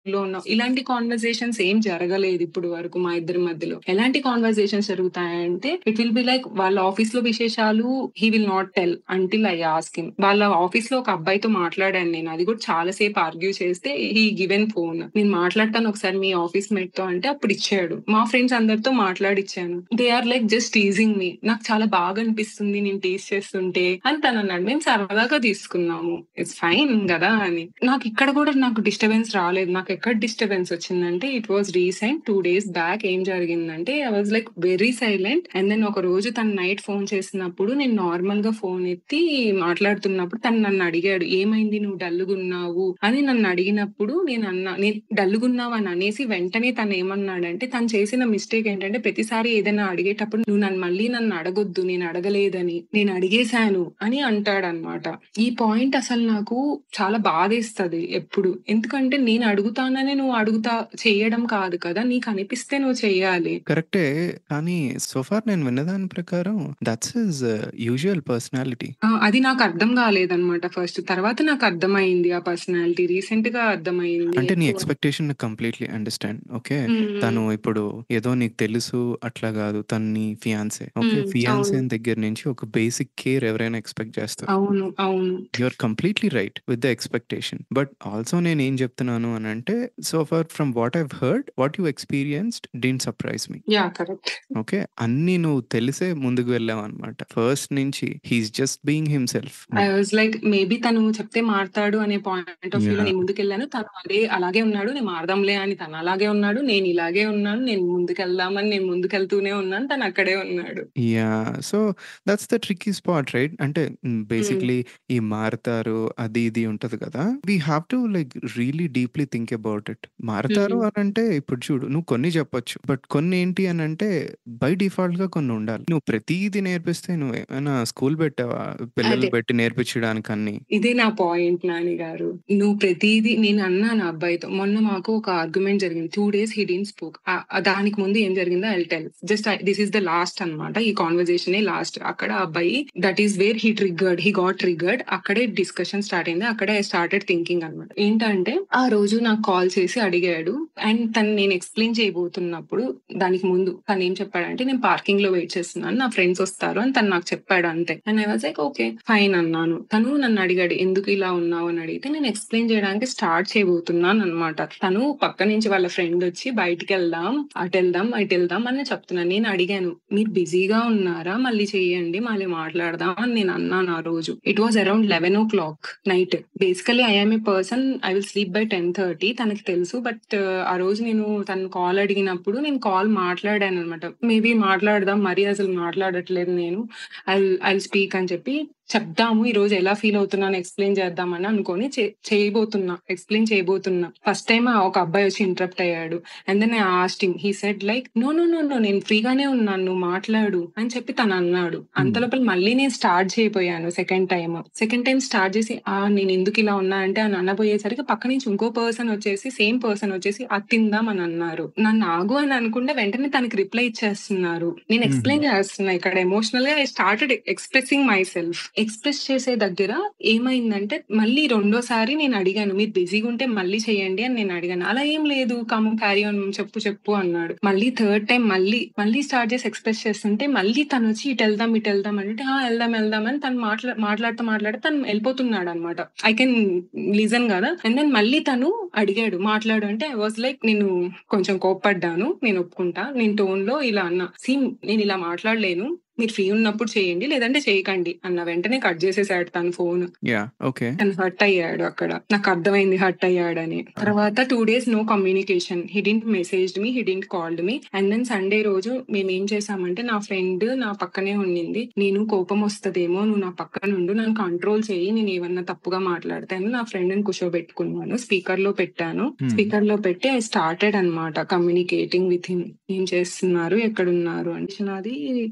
లో ఉన్నాం. ఇలాంటి కాన్వర్సేషన్స్ ఏం జరగలేదు ఇప్పుడు వరకు మా ఇద్దరి మధ్యలో. ఎలాంటి కాన్వర్సేషన్స్ జరుగుతాయంటే ఇట్ విల్ బి లైక్ వాళ్ళ ఆఫీస్ లో విశేషాలు he will not tell until I ask him. వాళ్ళ ఆఫీస్ లో ఒక అబ్బాయితో మాట్లాడాను నేను. అది కూడా చాలా సేపు ఆర్గ్యూ చేస్తే హీ గివెన్ ఫోన్. నేను మాట్లాడతాను ఒకసారి మీ ఆఫీస్ మేట్ తో అంటే అప్పుడు ఇచ్చాడు. మా ఫ్రెండ్స్ అందరితో మాట్లాడిచ్చాను. They are like just teasing me. నాకు చాలా బాగా అనిపిస్తుంది నేను టీజ్ చేస్తుంటే అని తను అన్నాడు. మేము సరదాగా తీసుకున్నాము, ఇట్స్ ఫైన్ కదా అని. నాకు ఇక్కడ కూడా నాకు డిస్టర్బెన్స్ రాలేదు. నాకు ఎక్కడ డిస్టర్బెన్స్ వచ్చిందంటే it was recent two days back. ఏం జరిగిందంటే I was like very silent and then ఒక రోజు తను నైట్ ఫోన్ చేసినప్పుడు నేను నార్మల్ గా ఫోన్ ఎత్తి మాట్లాడుతున్నప్పుడు తను నన్ను అడిగాడు, ఏమైంది నువ్వు డల్లుగున్నావు అని నన్ను అడిగినప్పుడు నేను అన్నా, నేను డల్లుగున్నావు అని అనేసి వెంటనే తను ఏమన్నాడంటే తను చేసిన మిస్టేక్ ఏంటంటే ప్రతిసారి ఏదైనా అడిగేటప్పుడు నువ్వు నన్ను మళ్ళీ నన్ను అడగొద్దు, నేను అడగలేదని, నేను అడిగేశాను అని అంటాడనమాట. ఈ పాయింట్ అసలు నాకు చాలా బాధేస్తది ఎప్పుడు. ఎందుకంటే నేను అడుగుతానని నువ్వు అడుగుతా చేయడం కాదు కదా, నీకు అనిపిస్తే నువ్వు చెయ్యాలి.
కరెక్టే. కానీ సో ఫార్ నేను విన్నదాని ప్రకారం దట్స్ హిస్ యూజువల్ పర్సనాలిటీ.
ఆ! అది నాకు అర్థం కాలేదన్నమాట ఫస్ట్. తర్వాత నాకు అర్థమైంది ఆ పర్సనాలిటీ. రీసెంట్ గా అర్థమైంది.
అంటే నీ
ఎక్కువ
ఎక్స్‌పెక్టేషన్ కంప్లీట్‌లీ అండర్‌స్టాండ్. ఓకే.
హ్మ్.
తను ఇప్పుడు ఏదో నీకు తెలుసు అట్లా గాదు. తను నీ ఫియాన్సీ. ఓకే.
హ్మ్.
ఫియాన్సీ
అవును.
దగ్గర నుంచి ఒక బేసిక్ కేర్ ఎవరైనా ఎక్స్‌పెక్ట్ చేస్తారు.
అవును. అవును.
You are completely right with the expectation. But also నేనేం చెప్తున్నాను అనంటే so far from what I've heard what you experienced didn't surprise me.
Yeah! Correct.
Okay. అన్నీ నువ్వు తెలిసే ముందుకు వెళ్ళావన్నమాట. ఫస్ట్ నుంచి he is just being himself.
I was like maybe తను చెప్తే మారతాడు అనే పాయింట్ ఆఫ్ వ్యూలో
యాహ్!
నేను ముందుకెళ్ళాను. తను అదే అలాగే ఉన్నాడు. నేను మారదాంలే అని తను అలాగే ఉన్నాడు. నేను ఇలాగే ఉన్నాను. నేను ముందుకెళ్దామని నేను ముందుకెళ్తూనే ఉన్నాను. తను అక్కడే ఉన్నాడు.
Yeah! So that's the tricky spot right. అంటే హ్మ్,
హ్మ్.
బేసిక్‌లీ ఈ మారతారు అది ఇది ఉంటది కదా! We have to like really deeply think about it. మారతారు
హ్మ్.
అనంటే ఇప్పుడు చూడు నువ్వు కొన్ని చెప్పొచ్చు. బట్ కొన్ని ఏంటి అనంటే బై డిఫాల్ట్‌గా కొన్ని ఉండాలి. నువ్వు ప్రతీది నేర్పిస్తే నువ్వేమైనా స్కూల్ పెట్టావా? పిల్లలు
అదే.
పెట్టి నేర్పించడానికి అన్ని?
ఇదే నా పాయింట్ నాని గారు. నువ్వు ప్రతీదీ నేను అన్నాను ఆ అబ్బాయితో. మొన్న మాకు ఒక ఆర్గ్యుమెంట్ జరిగింది. Two days he didn't spoke. Ah, దానికి ముందు ఏం జరిగిందో I will tell. Just I this is the last అన్నమాట. ఈ కన్వర్జేషనే లాస్ట్. అక్కడ ఆ అబ్బాయి that is where he triggered. He got triggered. అక్కడే డిస్కషన్ స్టార్ట్ అయింది. అక్కడే ఐ స్టార్టెడ్ థింకింగ్ అన్నమాట. ఏంటంటే ఆ రోజు నాకు కాల్ చేసి అడిగాడు. అండ్ తను నేను ఎక్స్‌ప్లెయిన్ చేయబోతున్నప్పుడు దానికి ముందు తను ఏం చెప్పాడంటే నేను పార్కింగ్ లో వెయిట్ చేస్తున్నాను. నా ఫ్రెండ్స్ వస్తారు అని తను నాకు చెప్పాడు అంతే. And I was like okay fine అన్నాను. తను నన్ను అడిగాడు ఎందుకు ఇలా ఉన్నావు అని అడిగితే నేను ఎక్స్‌ప్లెయిన్ చేయడానికి స్టార్ట్ చేయబోతున్నాను అన్నమాట. తను పక్క నుంచి వాళ్ళ ఫ్రెండ్ వచ్చి బయటికెళ్దాం, అటెళ్దాం, ఇటెళ్దాం అని చెప్తున్నాను. నేను అడిగాను మీరు బిజీగా ఉన్నారా? మళ్ళీ చేయండి, మళ్ళీ మాట్లాడదాం అని నేను అన్నాను ఆ రోజు. It was around eleven o'clock night. Basically I am a person I will sleep by ten thirty తనకి తెలుసు. బట్ ఆ రోజు నేను తను కాల్ అడిగినప్పుడు నేను కాల్ మాట్లాడాను అనమాట. మేబీ మాట్లాడదాం, మరీ అసలు మాట్లాడట్లేదు నేను, ఐ ఐ స్పీక్ అని చెప్పి చెప్దాము ఈ రోజు ఎలా ఫీల్ అవుతున్నాను ఎక్స్‌ప్లెయిన్ చేద్దామని అనుకోని చే చేయబోతున్నా. ఎక్స్‌ప్లెయిన్ చేయబోతున్నా. ఫస్ట్ టైమ్ ఒక అబ్బాయి వచ్చి ఇంటరప్ట్ అయ్యాడు. And then I asked him. He said like no no no no నేను ఫ్రీగానే ఉన్నాను. నువ్వు మాట్లాడు అని చెప్పి తను అన్నాడు. అంత
హ్మ్.
లోపల మళ్ళీ నేను స్టార్ట్ చేయబోయాను second time. Second time start చేసి ఆ నేను ఎందుకు ఇలా ఉన్నా అంటే అని అనబోయేసరికి పక్క నుంచి ఇంకో పర్సన్ వచ్చేసి సేమ్ పర్సన్ వచ్చేసి అది తిందాం అని అన్నారు. నన్ను ఆగు అని అనుకుంటే వెంటనే తనకి రిప్లై ఇచ్చేస్తున్నారు. నేను
హుహు.
ఎక్స్‌ప్లెయిన్ చేస్తున్నా ఇక్కడ ఎమోషనల్ గా I started expressing myself. Express చేసే దగ్గర ఏమైందంటే మళ్ళీ రెండోసారి నేను అడిగాను. మీరు బిజీగా ఉంటే మళ్ళీ చేయండి అని నేను అడిగాను. అలా ఏం లేదు కమ్ క్యారీ ఆన్ చెప్పు చెప్పు అన్నాడు. మళ్ళీ థర్డ్ టైమ్ మళ్ళీ మళ్ళీ స్టార్ట్ చేసి ఎక్స్‌ప్రెస్ చేస్తుంటే మళ్ళీ తను వచ్చి ఇటు వెళ్దాం ఇటు వెళ్దాం అంటే ఆ వెళ్దాం వెళ్దాం అని తను మాట్లా మాట్లాడుతూ మాట్లాడుతూ తను వెళ్ళిపోతున్నాడు అనమాట. ఐ కెన్ లిజన్ కదా. అండ్ దెన్ మళ్ళీ తను అడిగాడు మాట్లాడు అంటే ఐ వాజ్ లైక్ నేను కొంచెం కోప్పడ్డాను. నేను ఒప్పుకుంటా. నేను టోన్ లో ఇలా అన్నా. సీ నేను ఇలా మాట్లాడలేను. మీరు ఫ్రీ ఉన్నప్పుడు చేయండి లేదంటే చేయకండి అన్న వెంటనే కట్ చేసేసాడు తను ఫోన్.
యాహ్! ఓకే.
తను హర్ట్ అయ్యాడు అక్కడ. నాకు అర్థమైంది హర్ట్ అయ్యాడని.
ఆ!
తర్వాత two days no communication. He didn't messaged me, he didn't called me. And then Sunday రోజు మేమేం చేసామంటే నా ఫ్రెండ్ నా పక్కనే ఉండింది. నేను కోపం వస్తదేమో నువ్వు నా పక్కన ఉండు, నన్ను కంట్రోల్ చెయ్యి, నేను ఏమన్నా తప్పుగా మాట్లాడతాను. నా ఫ్రెండ్‌ని కూర్చోబెట్టుకున్నాను. స్పీకర్ లో పెట్టాను.
హ్మ్.
స్పీకర్ లో పెట్టి ఐ స్టార్టెడ్ అన్నమాట కమ్యూనికేటింగ్ విత్ హిమ్. ఏం చేస్తున్నారు? ఎక్కడున్నారు? అంటే నాది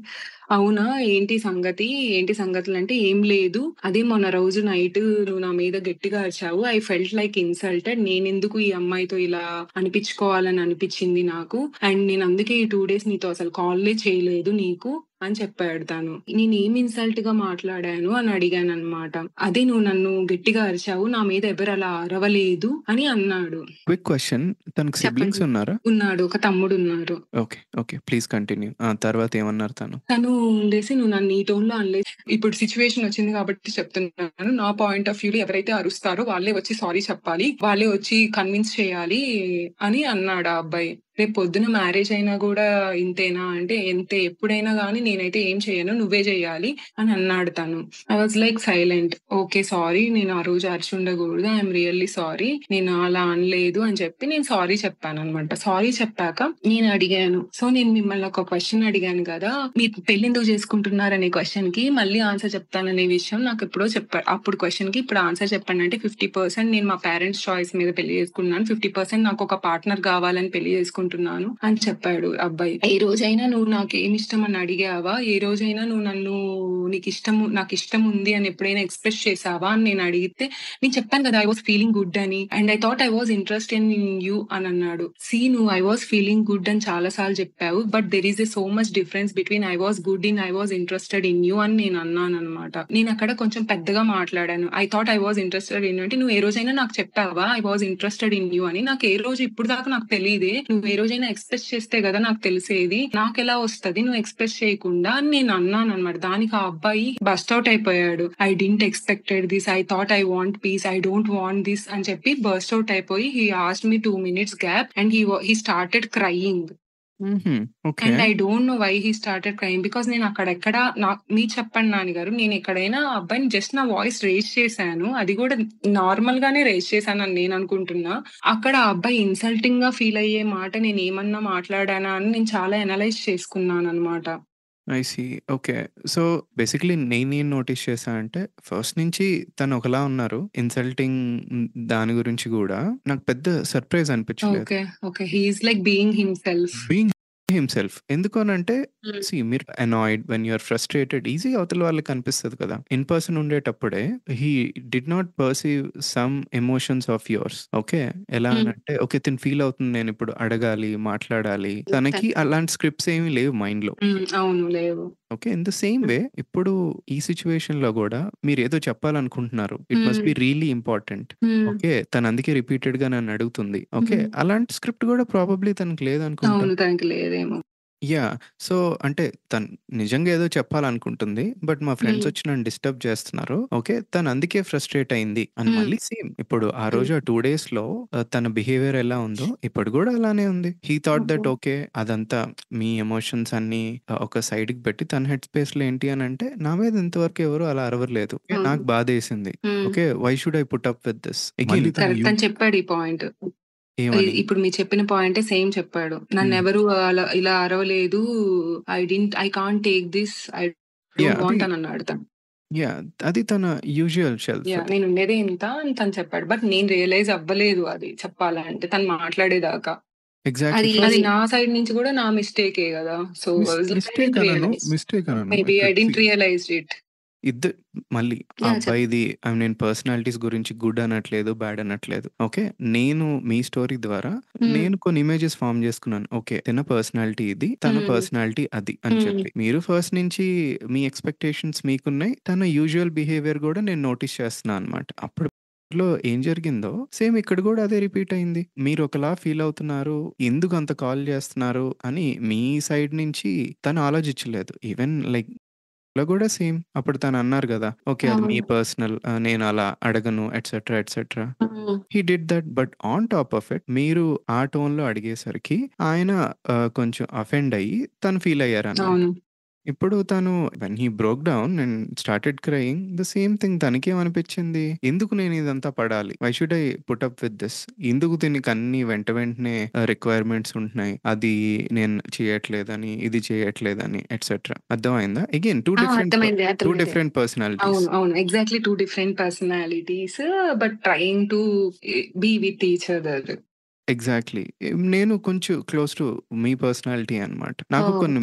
అవునా! ఏంటి సంగతి? ఏంటి సంగతులంటే, "ఏం లేదు. అదే మొన్న రోజు నైట్ నువ్వు నా మీద గట్టిగా అరిచావు. I felt like insulted. నేనెందుకు ఈ అమ్మాయితో ఇలా అనిపించుకోవాలని అనిపించింది నాకు. అండ్ నేను అందుకే ఈ రెండు డేస్ నీతో అసలు కాలే చేయలేదు నీకు" అని చెప్పాడు తను. నేనేం ఇన్సల్ట్‌గా మాట్లాడాను అని అడిగాననమాట. "అదే నువ్వు నన్ను గట్టిగా అరిచావు. నా మీద ఎవరు అలా అరవలేదు" అని అన్నాడు.
Quick question. తనకి సిబ్లింగ్స్
చెప్పండి.
ఉన్నారా?
ఉన్నాడు. ఒక తమ్ముడున్నారు.
ఓకే. ఓకే. Please continue. ఆ! తర్వాత ఏమన్నారు తను?
తను ఉండేసి, "నువ్వు నన్ను ఈ టోన్‌లో అనలేదు. ఇప్పుడు సిట్యుయేషన్ వచ్చింది కాబట్టి చెప్తున్నాను. నా పాయింట్ ఆఫ్ వ్యూలో ఎవరైతే అరుస్తారో వాళ్ళే వచ్చి సారీ చెప్పాలి. వాళ్ళే వచ్చి కన్విన్స్ చేయాలి" అని అన్నాడు ఆ అబ్బాయి. "రేపు పొద్దున మ్యారేజ్ అయినా గూడా ఇంతేనా?" అంటే, "ఇంతే. ఎప్పుడైనా గానీ నేనైతే ఏం చేయను. నువ్వే చేయాలి" అని అన్నాడు తను. I was like silent. Okay. Sorry. నేను ఆ రోజు అరిచుండకూడదు. I am really sorry. నేను అలా అనలేదు అని చెప్పి నేను సారీ చెప్పాననమాట. సారీ చెప్పాక నేను అడిగాను. సో, నేను మిమ్మల్ని ఒక క్వెషన్ అడిగాను గదా! మీరు పెళ్లెందుకు చేసుకుంటున్నారనే క్వెషన్‌కి మళ్ళీ ఆన్సర్ చెప్తాననే విషయం నాకెప్పుడో చెప్పారు. అప్పుడు క్వెషన్‌కి ఇప్పుడు ఆన్సర్ చెప్పండి అంటే, యాభై శాతం నేను మా పేరెంట్స్ చాయిస్ మీద పెళ్లి చేసుకున్నాను. యాభై శాతం నాకొక పార్ట్నర్ కావాలని పెళ్లి చేసుకుంటున్నాను అని చెప్పాడు అబ్బాయి. ఏ రోజైనా నువ్వు నాకేమిష్టం అని అడిగావా? ఏ రోజైనా నువ్వు నన్ను నీకిష్టము నాకిష్టం ఉంది అని ఎప్పుడైనా ఎక్స్‌ప్రెస్ చేశావా అని నేను అడిగితే, నేను చెప్పాను కదా! ఐ వాస్ ఫీలింగ్ గుడ్ అని. And I thought I was interested in you అని అన్నాడు. సీ నువ్వు ఐ వాస్ ఫీలింగ్ గుడ్ అని చాలా సార్లు చెప్పావు. But there is a so much difference between I was good in I was interested in you అని నేను అన్నాననమాట. నేను అక్కడ కొంచెం పెద్దగా మాట్లాడాను. I thought I was interested in you అంటే, నువ్వు ఏ రోజైనా నాకు చెప్పావా I was interested in you అని? నాకు ఏ రోజు ఇప్పుడు దాకా నాకు తెలీదే. నువ్వు ఏ రోజైనా ఎక్స్‌ప్రెస్ చేస్తే కదా నాకు తెలిసేది. నాకెలా వస్తది నువ్వు ఎక్స్‌ప్రెస్ చేయకుండా అని నేను అన్నాననమాట. దానికి ఆ అబ్బాయి బర్స్ట్ ఔట్ అయిపోయాడు. I didn't expected this. I thought I want peace. I don't want this అని చెప్పి బర్స్ట్ ఔట్ అయిపోయి హి ఆస్క్డ్ మీ రెండు మినిట్స్ గ్యాప్ అండ్ హి వ హి స్టార్టెడ్ క్రయింగ్.
హుహు. Okay.
And I don't know why he started crying. Because నేను అక్కడెక్కడ నాకు మీరు చెప్పండి నాన్నగారు. నేను ఎక్కడైనా ఆ అబ్బాయిని జస్ట్ నా వాయిస్ రైజ్ చేశాను. అది కూడా నార్మల్ గానే రైజ్ చేశానని నేను అనుకుంటున్నా. అక్కడ ఆ అబ్బాయి ఇన్సల్టింగ్‌గా ఫీల్ అయ్యే మాట నేనేమన్నా మాట్లాడానా అని నేను చాలా అనలైజ్ చేసుకున్నాననమాట.
I see. Okay. So, basically నేనేం నోటీస్ చేశా అంటే, ఫస్ట్ నుంచి తను ఒకలా ఉన్నారు. ఇన్సల్టింగ్ హ్మ్, దాని గురించి గూడా నాకు పెద్ద సర్ప్రైజ్ అనిపించలేదు.
Okay. Okay. He is like being himself.
Being himself. ఎందుకు అనంటే,
హ్మ్.
సీ మీరు annoyed when you are frustrated ఈజీగా అవతల వాళ్ళకి అనిపిస్తది కదా! ఇన్ పర్సన్ ఉండేటప్పుడే he did not perceive some emotions of yours. Okay. ఎలా
హ్మ్.
అనంటే, ఓకే తిను ఫీల్ అవుతుంది నేనిప్పుడు అడగాలి, మాట్లాడాలి. తనకి అలాంటి స్క్రిప్ట్స్ ఏమి లేవు మైండ్‌లో.
హ్మ్. అవును. లేవు.
Okay. In the same way ఇప్పుడు ఈ సిట్యుయేషన్‌లో గూడా మీరేదో చెప్పాలనుకుంటున్నారు. It must
hmm.
Be really important.
Hmm.
Okay. తను అందుకే రిపీటెడ్‌గా నన్ను అడుగుతుంది. ఓకే.
హ్మ్.
అలాంటి స్క్రిప్ట్ గూడా ప్రాబబ్లీ తనకి లేదనుకుంటా.
అవును. తనకి లేదేమో.
యాహ్! సో, అంటే తను నిజంగా ఏదో చెప్పాలనుకుంటుంది. బట్ మా ఫ్రెండ్స్
హ్మ్.
వచ్చి నన్ను డిస్టర్బ్ చేస్తున్నారు. ఓకే. తను అందుకే ఫ్రస్ట్రేట్ అయింది అని
హ్మ్.
మళ్ళీ సేమ్ ఇప్పుడు ఆ
హ్మ్.
రోజు ఆ రెండు డేస్‌లో ఆహ్, తన బిహేవియర్ ఎలా ఉందో ఇప్పుడు గూడా అలానే ఉంది. He thought that okay. అదంతా మీ ఎమోషన్స్ అన్నీ ఆహ్, ఒక సైడ్‌కి పెట్టి తన హెడ్ స్పేస్‌లో ఏంటి అనంటే నా మీద ఇంతవరకు ఎవరు అలా అరవలేదు.
అవును.
నాకు బాధేసింది.
Hmm.
Okay. Why should I put up with this?
మళ్ళీ
అగైన్
తను
కరెక్ట్
యూ
అని చెప్పాడు ఈ పాయింట్. ఇ
ఏమని?
ఇప్పుడు మీరు చెప్పిన పాయింటే సేమ్ చెప్పాడు.
హ్మ్.
నన్నెవరు అలా ఇలా అరవలేదు. I didn't I can't take this. I don't
yeah!
అది
వాంట్ అని అన్నాడు తను.
యాహ్! అది తన యూజువల్ షెల్ఫ్
యాహ్!
అది.
నేనుండేదే ఇంత అని తను చెప్పాడు. బట్ నేను రియలైజ్ అవ్వలేదు అది చెప్పాలంటే తను మాట్లాడేదాకా.
ఎగ్జాక్ట్‌లీ.
అది అది
ఫస్ట్
నా సైడ్ నుంచి కూడా నా మిస్టేకే గదా! So,
miss
I was like I
mistake
didn't
అనను.
రియలైజ్.
మిస్టేక్ అనను.
మేబీ ఐ
ఇక్కడ
డిడ్ంట్
సీ
రియలైజ్ ఇట్.
ఇద్ద మళ్ళీ ఆ
యాహ్! చెప్
అబ్బాయిది ఆహ్, నేను పర్సనాలిటీస్ గురించి గుడ్ అనట్లేదు, బ్యాడ్ అనట్లేదు. ఓకే. నేను మీ స్టోరీ ద్వారా
హ్మ్.
నేను కొన్ని ఇమేజెస్ ఫార్మ్ చేసుకున్నాను. ఓకే. తిన పర్సనాలిటీ ఇది. తన
హ్మ్.
పర్సనాలిటీ అది అని
హ్మ్.
చెప్పి. మీరు ఫస్ట్ నుంచి మీ ఎక్స్‌పెక్టేషన్స్ మీకున్నాయి. తన యూజువల్ బిహేవియర్ గూడా నేను నోటీస్ చేస్తున్నా అనమాట. అప్పుడు లో ఏం జరిగిందో సేమ్ ఇక్కడ గూడా అదే రిపీట్ అయింది. మీరు ఒకలా ఫీల్ అవుతున్నారు. ఎందుకు అంత కాల్ చేస్తున్నారు అని మీ సైడ్ నుంచి తను ఆలోచించలేదు. ఈవెన్ లైక్ లో కూడా సేమ్. అప్పుడు తనన్నారు గదా! ఓకే. అది మీ
అవును.
పర్సనల్ ఆహ్, నేనలా అడగను etcetera, etcetera.
Hmm.
He did that. But on top of it మీరు ఆ టోన్‌లో అడిగేసరికి ఆయన ఆహ్, కొంచెం అఫెండ్ అయ్యి తను ఫీల్ అయ్యారనమాట.
అవును.
ఇప్పుడు తను when he broke down and started crying the same thing తనకేమనిపించింది? ఎందుకు నేను ఇదంతా పడాలి? Why should I put up with this? ఎందుకు దీనికి అన్ని వెంట వెంటనే ఆహ్, రిక్వైర్మెంట్స్ ఉంటున్నాయి. అది నేను చేయట్లేదని, ఇది చేయట్లేదని ఎట్సెట్రా. అర్థమైందా? అగైన్ రెండు
ఆ!
డిఫరెంట్ ప
అర్థమైంది.
రెండు
అర్థమైంది.
Different personalities.
అవును. అవును. ఎగ్జాక్ట్‌లీ రెండు different personalities but trying to be with each other.
Exactly. నేను కొంచెం క్లోజ్ టు మీ పర్సనాలిటీ అనమాట. నాకు
ఓహ్!
కొన్ని
ఓకే.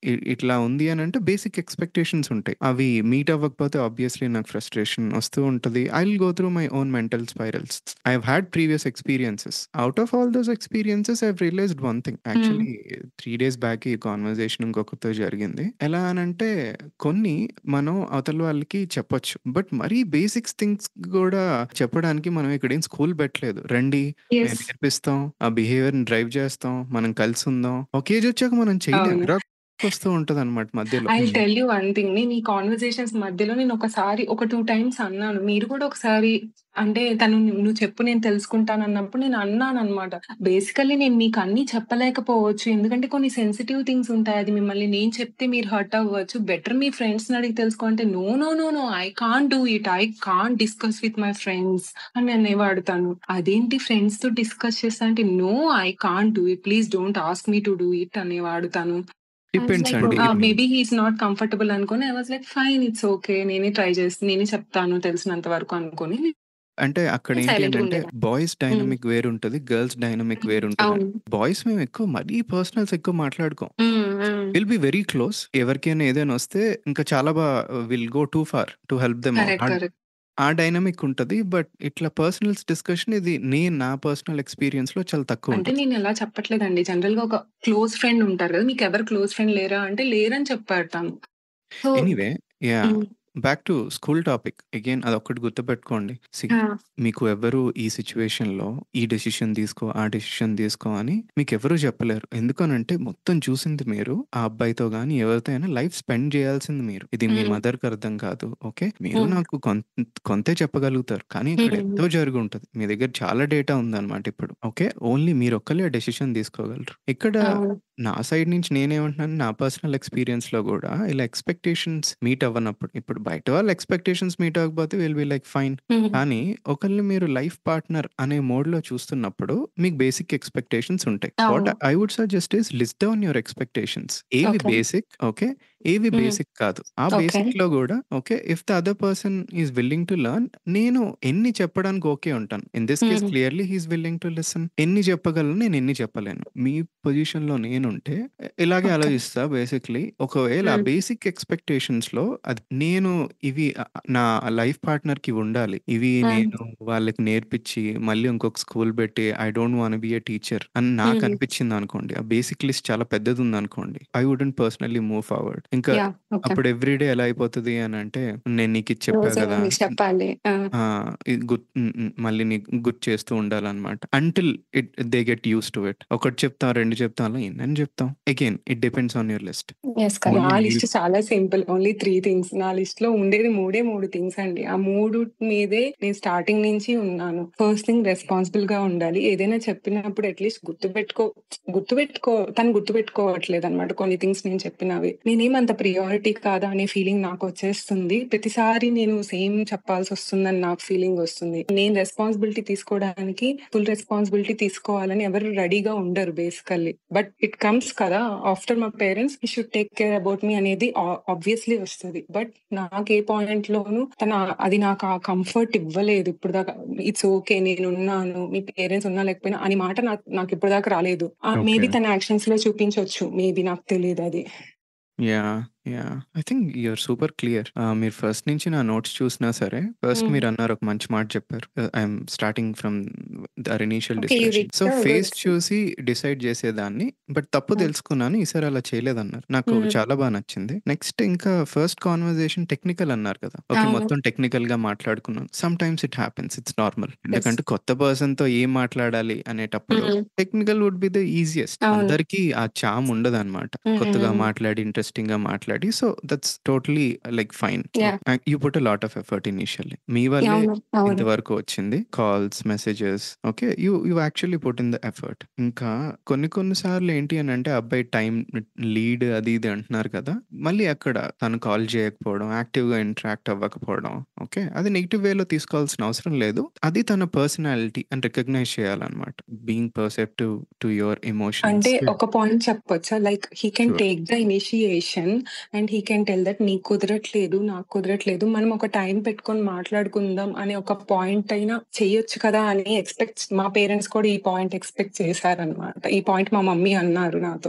ఇ ఇట్లా ఉంది అనంటే బేసిక్ ఎక్స్‌పెక్టేషన్స్ ఉంటాయి. అవి మీట్ అవ్వకపోతే ఆబ్వియస్‌లీ నాకు ఫ్రస్ట్రేషన్ వస్తూ ఉంటది. I will go through my own mental spirals. I have had previous experiences. Out of all those experiences I have realised one thing.
Hmm.
Actually మూడు డేస్ బ్యాక్ ఈ conversation ఇంకొకరితో జరిగింది. ఎలా అనంటే కొన్ని మనం అవతల వాళ్ళకి చెప్పొచ్చు. బట్ మరీ బేసిక్స్ థింగ్స్ గూడా చెప్పడానికి మనం ఇక్కడేం స్కూల్ పెట్టలేదు. రండి మేము
యెస్.
నేర్పిస్తాం. ఆ బిహేవియర్‌ని డ్రైవ్ చేస్తాం. మనం కలిసుందాం. ఒక ఏజ్ వచ్చాక మనం చేయలేం.
అవును.
చిరాకొస్తూ ఉంటదనమాట మధ్యలో.
I will
hmm.
Tell you one thing. నేను ఈ కాన్వర్జేషన్స్ మధ్యలో నేను ఒకసారి ఒక రెండు టైమ్స్ అన్నాను. మీరు కూడా ఒకసారి అంటే తను నువ్వు చెప్పు నేను తెలుసుకుంటానన్నప్పుడు నేను అన్నానన్నమాట. బేసికల్లీ నేను మీకు అన్నీ చెప్పలేకపోవచ్చు. ఎందుకంటే కొన్ని సెన్సిటివ్ థింగ్స్ ఉంటాయి. అది మిమ్మల్ని నేను చెప్తే మీరు హర్ట్ అవ్వచ్చు. బెటర్ మీ ఫ్రెండ్స్‌ని అడిగి తెలుసుకో అంటే no, no, no, no I can't do it. I can't discuss with my friends అని అనేవాడతాను. అదేంటి ఫ్రెండ్స్‌తో డిస్కస్ చేస్తా అంటే no I can't do it. Please don't ask me to do it అనేవాడతాను. ఐ వాస్
డిపెండ్స్
లైక్
అండి.
Ah,
hmm.
Maybe he is not comfortable అనుకోని I was like fine it's okay. నేనే ట్రై చేసి నేనే చెప్తాను తెలిసినంత వరకు అనుకోని
అంటే అక్కడేంటి
సైలెంట్‌గా
అనంటే
ఉండేదాన్ని.
Boys
hmm.
డైనమిక్ వేరుంటది. గర్ల్స్ డైనమిక్ వేరుంటదండి.
అవును.
బాయ్స్ మేము ఎక్కువ మరీ పర్సనల్స్ ఎక్కువ మాట్లాడుకోం.
Hmm. Hmm.
Will be very close. ఎవరికైనా ఏదైనా వస్తే ఇంకా చాలా బా will go too far to help them out.
Correct.
ఆ
కరెక్ట్.
ఆ డైనమిక్ ఉంటది. బట్ ఇట్లా పర్సనల్స్ డిస్కషన్ ఇది నేను నా పర్సనల్ ఎక్స్‌పీరియన్స్‌లో చాలా
అంటే
తక్కువుంటది.
నేనలా చెప్పట్లేదండి. జనరల్‌గా ఒక క్లోజ్ ఫ్రెండ్ ఉంటారు కదా! మీకెవరు క్లోజ్ ఫ్రెండ్ లేరా అంటే లేరని చెప్పేడతాను. So
anyway yeah!
Hmm.
Back to school topic. Again అదొక్కటి గుర్తుపెట్టుకోండి. సీ
ఆ!
మీకు ఎవ్వరు ఈ సిట్యుయేషన్‌లో ఈ డెసిషన్ తీసుకో, ఆ డెసిషన్ తీసుకో అని మీకెవ్వరు చెప్పలేరు. ఎందుకనంటే మొత్తం చూసింది మీరు. ఆ అబ్బాయితో గాని, ఎవరితో అయినా లైఫ్ స్పెండ్ చేయాల్సింది మీరు. ఇది మీ
హ్మ్.
మదర్‌కి అర్థం కాదు. ఓకే. మీరు
హ్మ్.
నాకు కొం కొంతే చెప్పగలుగుతారు. కానీ ఇక్కడ
హ్మ్.
ఎంతో జరిగుంటది. మీ దగ్గర చాలా డేటా ఉందన్నమాట ఇప్పుడు. ఓకే. ఓన్లీ మీరొక్కళ్ళే ఆ డెసిషన్ తీసుకోగలరు. ఇక్కడ
అవును.
నా సైడ్ నుంచి నేనేమంటున్నాను నా పర్సనల్ ఎక్స్‌పీరియన్స్‌లో గూడా ఇలా ఎక్స్‌పెక్టేషన్స్ మీట్ అవ్వనప్పుడు ఇప్పుడు బయట వాళ్ళ ఎక్స్‌పెక్టేషన్స్ మీట్ అవ్వకపోతే will be like fine.
Hmm.
కానీ ఒకళ్ళని మీరు లైఫ్ పార్ట్నర్ అనే మోడ్‌లో చూస్తున్నప్పుడు మీకు బేసిక్ ఎక్స్‌పెక్టేషన్స్ ఉంటాయి. వాట్
అవును.
I would suggest is list down your expectations. ఏవి
ఓకే.
Basic okay. ఏవి
హ్మ్.
బేసిక్ కాదు. ఆ
ఓకే.
బేసిక్‌లో గూడా okay. If the other person is willing to learn నేను ఎన్ని చెప్పడానికి ఓకే ఉంటాను. In this case
hmm.
Clearly he is willing to listen. ఎన్ని చెప్పగలను నేను ఎన్ని చెప్పలేను. మీ పొజిషన్‌లో నేనుంటే ఇలాగే
ఓకే.
ఆలోచిస్తా బేసిక్‌లీ. ఒకవేళ ఆ
హ్మ్.
బేసిక్ ఎక్స్‌పెక్టేషన్స్‌లో అది నేను ఇవి ఆహ్, నా లైఫ్ పార్ట్నర్‌కి ఉండాలి. ఇవి
హ్మ్.
నేను వాళ్ళకి నేర్పించి మళ్ళీ ఇంకొక స్కూల్ పెట్టి I don't want be a teacher అని
హ్మ్.
నాకనిపించిందనుకోండి. ఆ బేసిక్ లిస్ట్ చాలా పెద్దదుందనుకోండి. I wouldn't personally move forward. ఇంకా
యాహ్! ఓకే.
అప్పుడు ఎవ్రీ డే ఎలా అయిపోతది అనంటే నేను నీకిది చెప్పా
రోజు
గదా!
నీకు చెప్పాలి. ఆ!
ఆ! ఇది గుర్తు హ్మ్. హ్మ్. మళ్ళీ నీకు గుర్తు చేస్తూ ఉండాలనమాట. Until it they get used to it. ఒకటి చెప్తాం, రెండు చెప్తాం అలా ఎన్నని చెప్తాం. Again it depends on your list.
Yes. కదా!
ఓన్లీ
నా
మీరు
లిస్ట్ చాలా సింపుల్. ఓన్లీ మూడు థింగ్స్. నా లిస్ట్‌లో ఉండేది మూడే మూడు థింగ్స్ అండి. ఆ మూడు మీదే నేను స్టార్టింగ్ నుంచి ఉన్నాను. ఫస్ట్ థింగ్ రెస్పాన్సిబుల్‌గా ఉండాలి. ఏదైనా చెప్పినప్పుడు అట్‌లీస్ట్ గుర్తుపెట్టుకో గుర్తుపెట్టుకో తను గుర్తుపెట్టుకోవట్లేదన్నమాట కొన్ని థింగ్స్ నేను చెప్పినవి. నేనేమంత ప్రియారిటీ కాదా అనే ఫీలింగ్ నాకొచ్చేస్తుంది. ప్రతిసారి నేను సేమ్ చెప్పాల్సొస్తుందని నాకు ఫీలింగ్ వస్తుంది. నేను రెస్పాన్సిబిలిటీ తీసుకోవడానికి ఫుల్ రెస్పాన్సిబిలిటీ తీసుకోవాలని ఎవరు రెడీగా ఉండరు బేసికల్లీ. బట్ ఇట్ కమ్స్ కదా! After my parents he should take care about me అనేది ఆ ఆబ్వియస్‌లీ వస్తది. బట్ నాకే పాయింట్‌లోను తను అది నాకు ఆ కంఫర్ట్ ఇవ్వలేదు ఇప్పటిదాకా. It's okay. నేనున్నాను. మీ పేరెంట్స్ ఉన్నా లేకపోయినా అని మాట నాకు నాకిప్పటిదాకా రాలేదు. ఆహ్,
ఓకే.
మేబీ తన యాక్షన్స్‌లో చూపించొచ్చు. మేబీ నాకు తెలీదది.
Yeah! Yeah! I think you are super clear. Ah, మీరు ఫస్ట్ నుంచి నా నోట్స్ చూసినా సరే, ఫస్ట్
హ్మ్.
మీరన్నారు ఒక మంచి మాట చెప్పారు. Ah, I'm starting from our initial
okay. You
discussion.
Read
so,
the
face
good.
చూసి డిసైడ్ చేసేదాన్ని. బట్ తప్పు
హ్మ్.
తెలుసుకున్నాను. ఈసారి అలా చేయలేదన్నారు. నాకు
హ్మ్.
చాలా బా నచ్చింది. నెక్స్ట్ ఇంకా ఫస్ట్ కాన్వర్జేషన్ టెక్నికల్ అన్నారు కదా! ఓకే.
అవును.
మొత్తం టెక్నికల్‌గా మాట్లాడుకున్నాం. Sometimes it happens. It's normal.
Yes.
ఎందుకంటే కొత్త పర్సన్‌తో ఏం మాట్లాడాలి అనేటప్పుడు
hmm.
Technical would be the easiest.
అవును.
అందరికీ ఆ చార్మ్ ఉండదనమాట.
హ్మ్.
కొత్తగా
హ్మ్.
మాట్లాడి, ఇంట్రెస్టింగ్‌గా మాట్లాడి so, that's totally like fine.
Yeah!
Ah, you put a lot of effort initially. మీ వల్లే
అవును. అవును.
ఇంతవరకు వచ్చింది. Calls, messages okay. You you actually put in the effort. ఇంకా కొన్ని కొన్ని సార్లు ఏంటి అనంటే అబ్బాయి టైమ్ లీడ్ అది ఇది అంటున్నారు కదా! మళ్ళీ అక్కడ తను కాల్ చేయకపోవడం, యాక్టివ్‌గా ఇంటరాక్ట్ అవ్వకపోవడం ఓకే. అది నెగెటివ్ వేలో తీసుకోవాల్సిన అవసరం లేదు. అది తన పర్సనాలిటీ అని రికగ్నైజ్ చేయాలన్నమాట. Being perceptive to your emotions.
అంటే ఒక పాయింట్ చెప్పొచ్చా? Like he can
sure.
Take the initiation and he can tell that నీకు కుదరట్లేదు, నాకు కుదరట్లేదు. మనం ఒక టైం పెట్టుకొని మాట్లాడుకుందాం అనే ఒక పాయింట్ అయినా చెయ్యొచ్చు కదా! అని ఎక్స్‌పెక్ట్ మా పేరెంట్స్ కూడా ఈ పాయింట్ ఎక్స్‌పెక్ట్ చేశారన్నమాట. ఈ పాయింట్ మా మమ్మీ అన్నారు నాతో.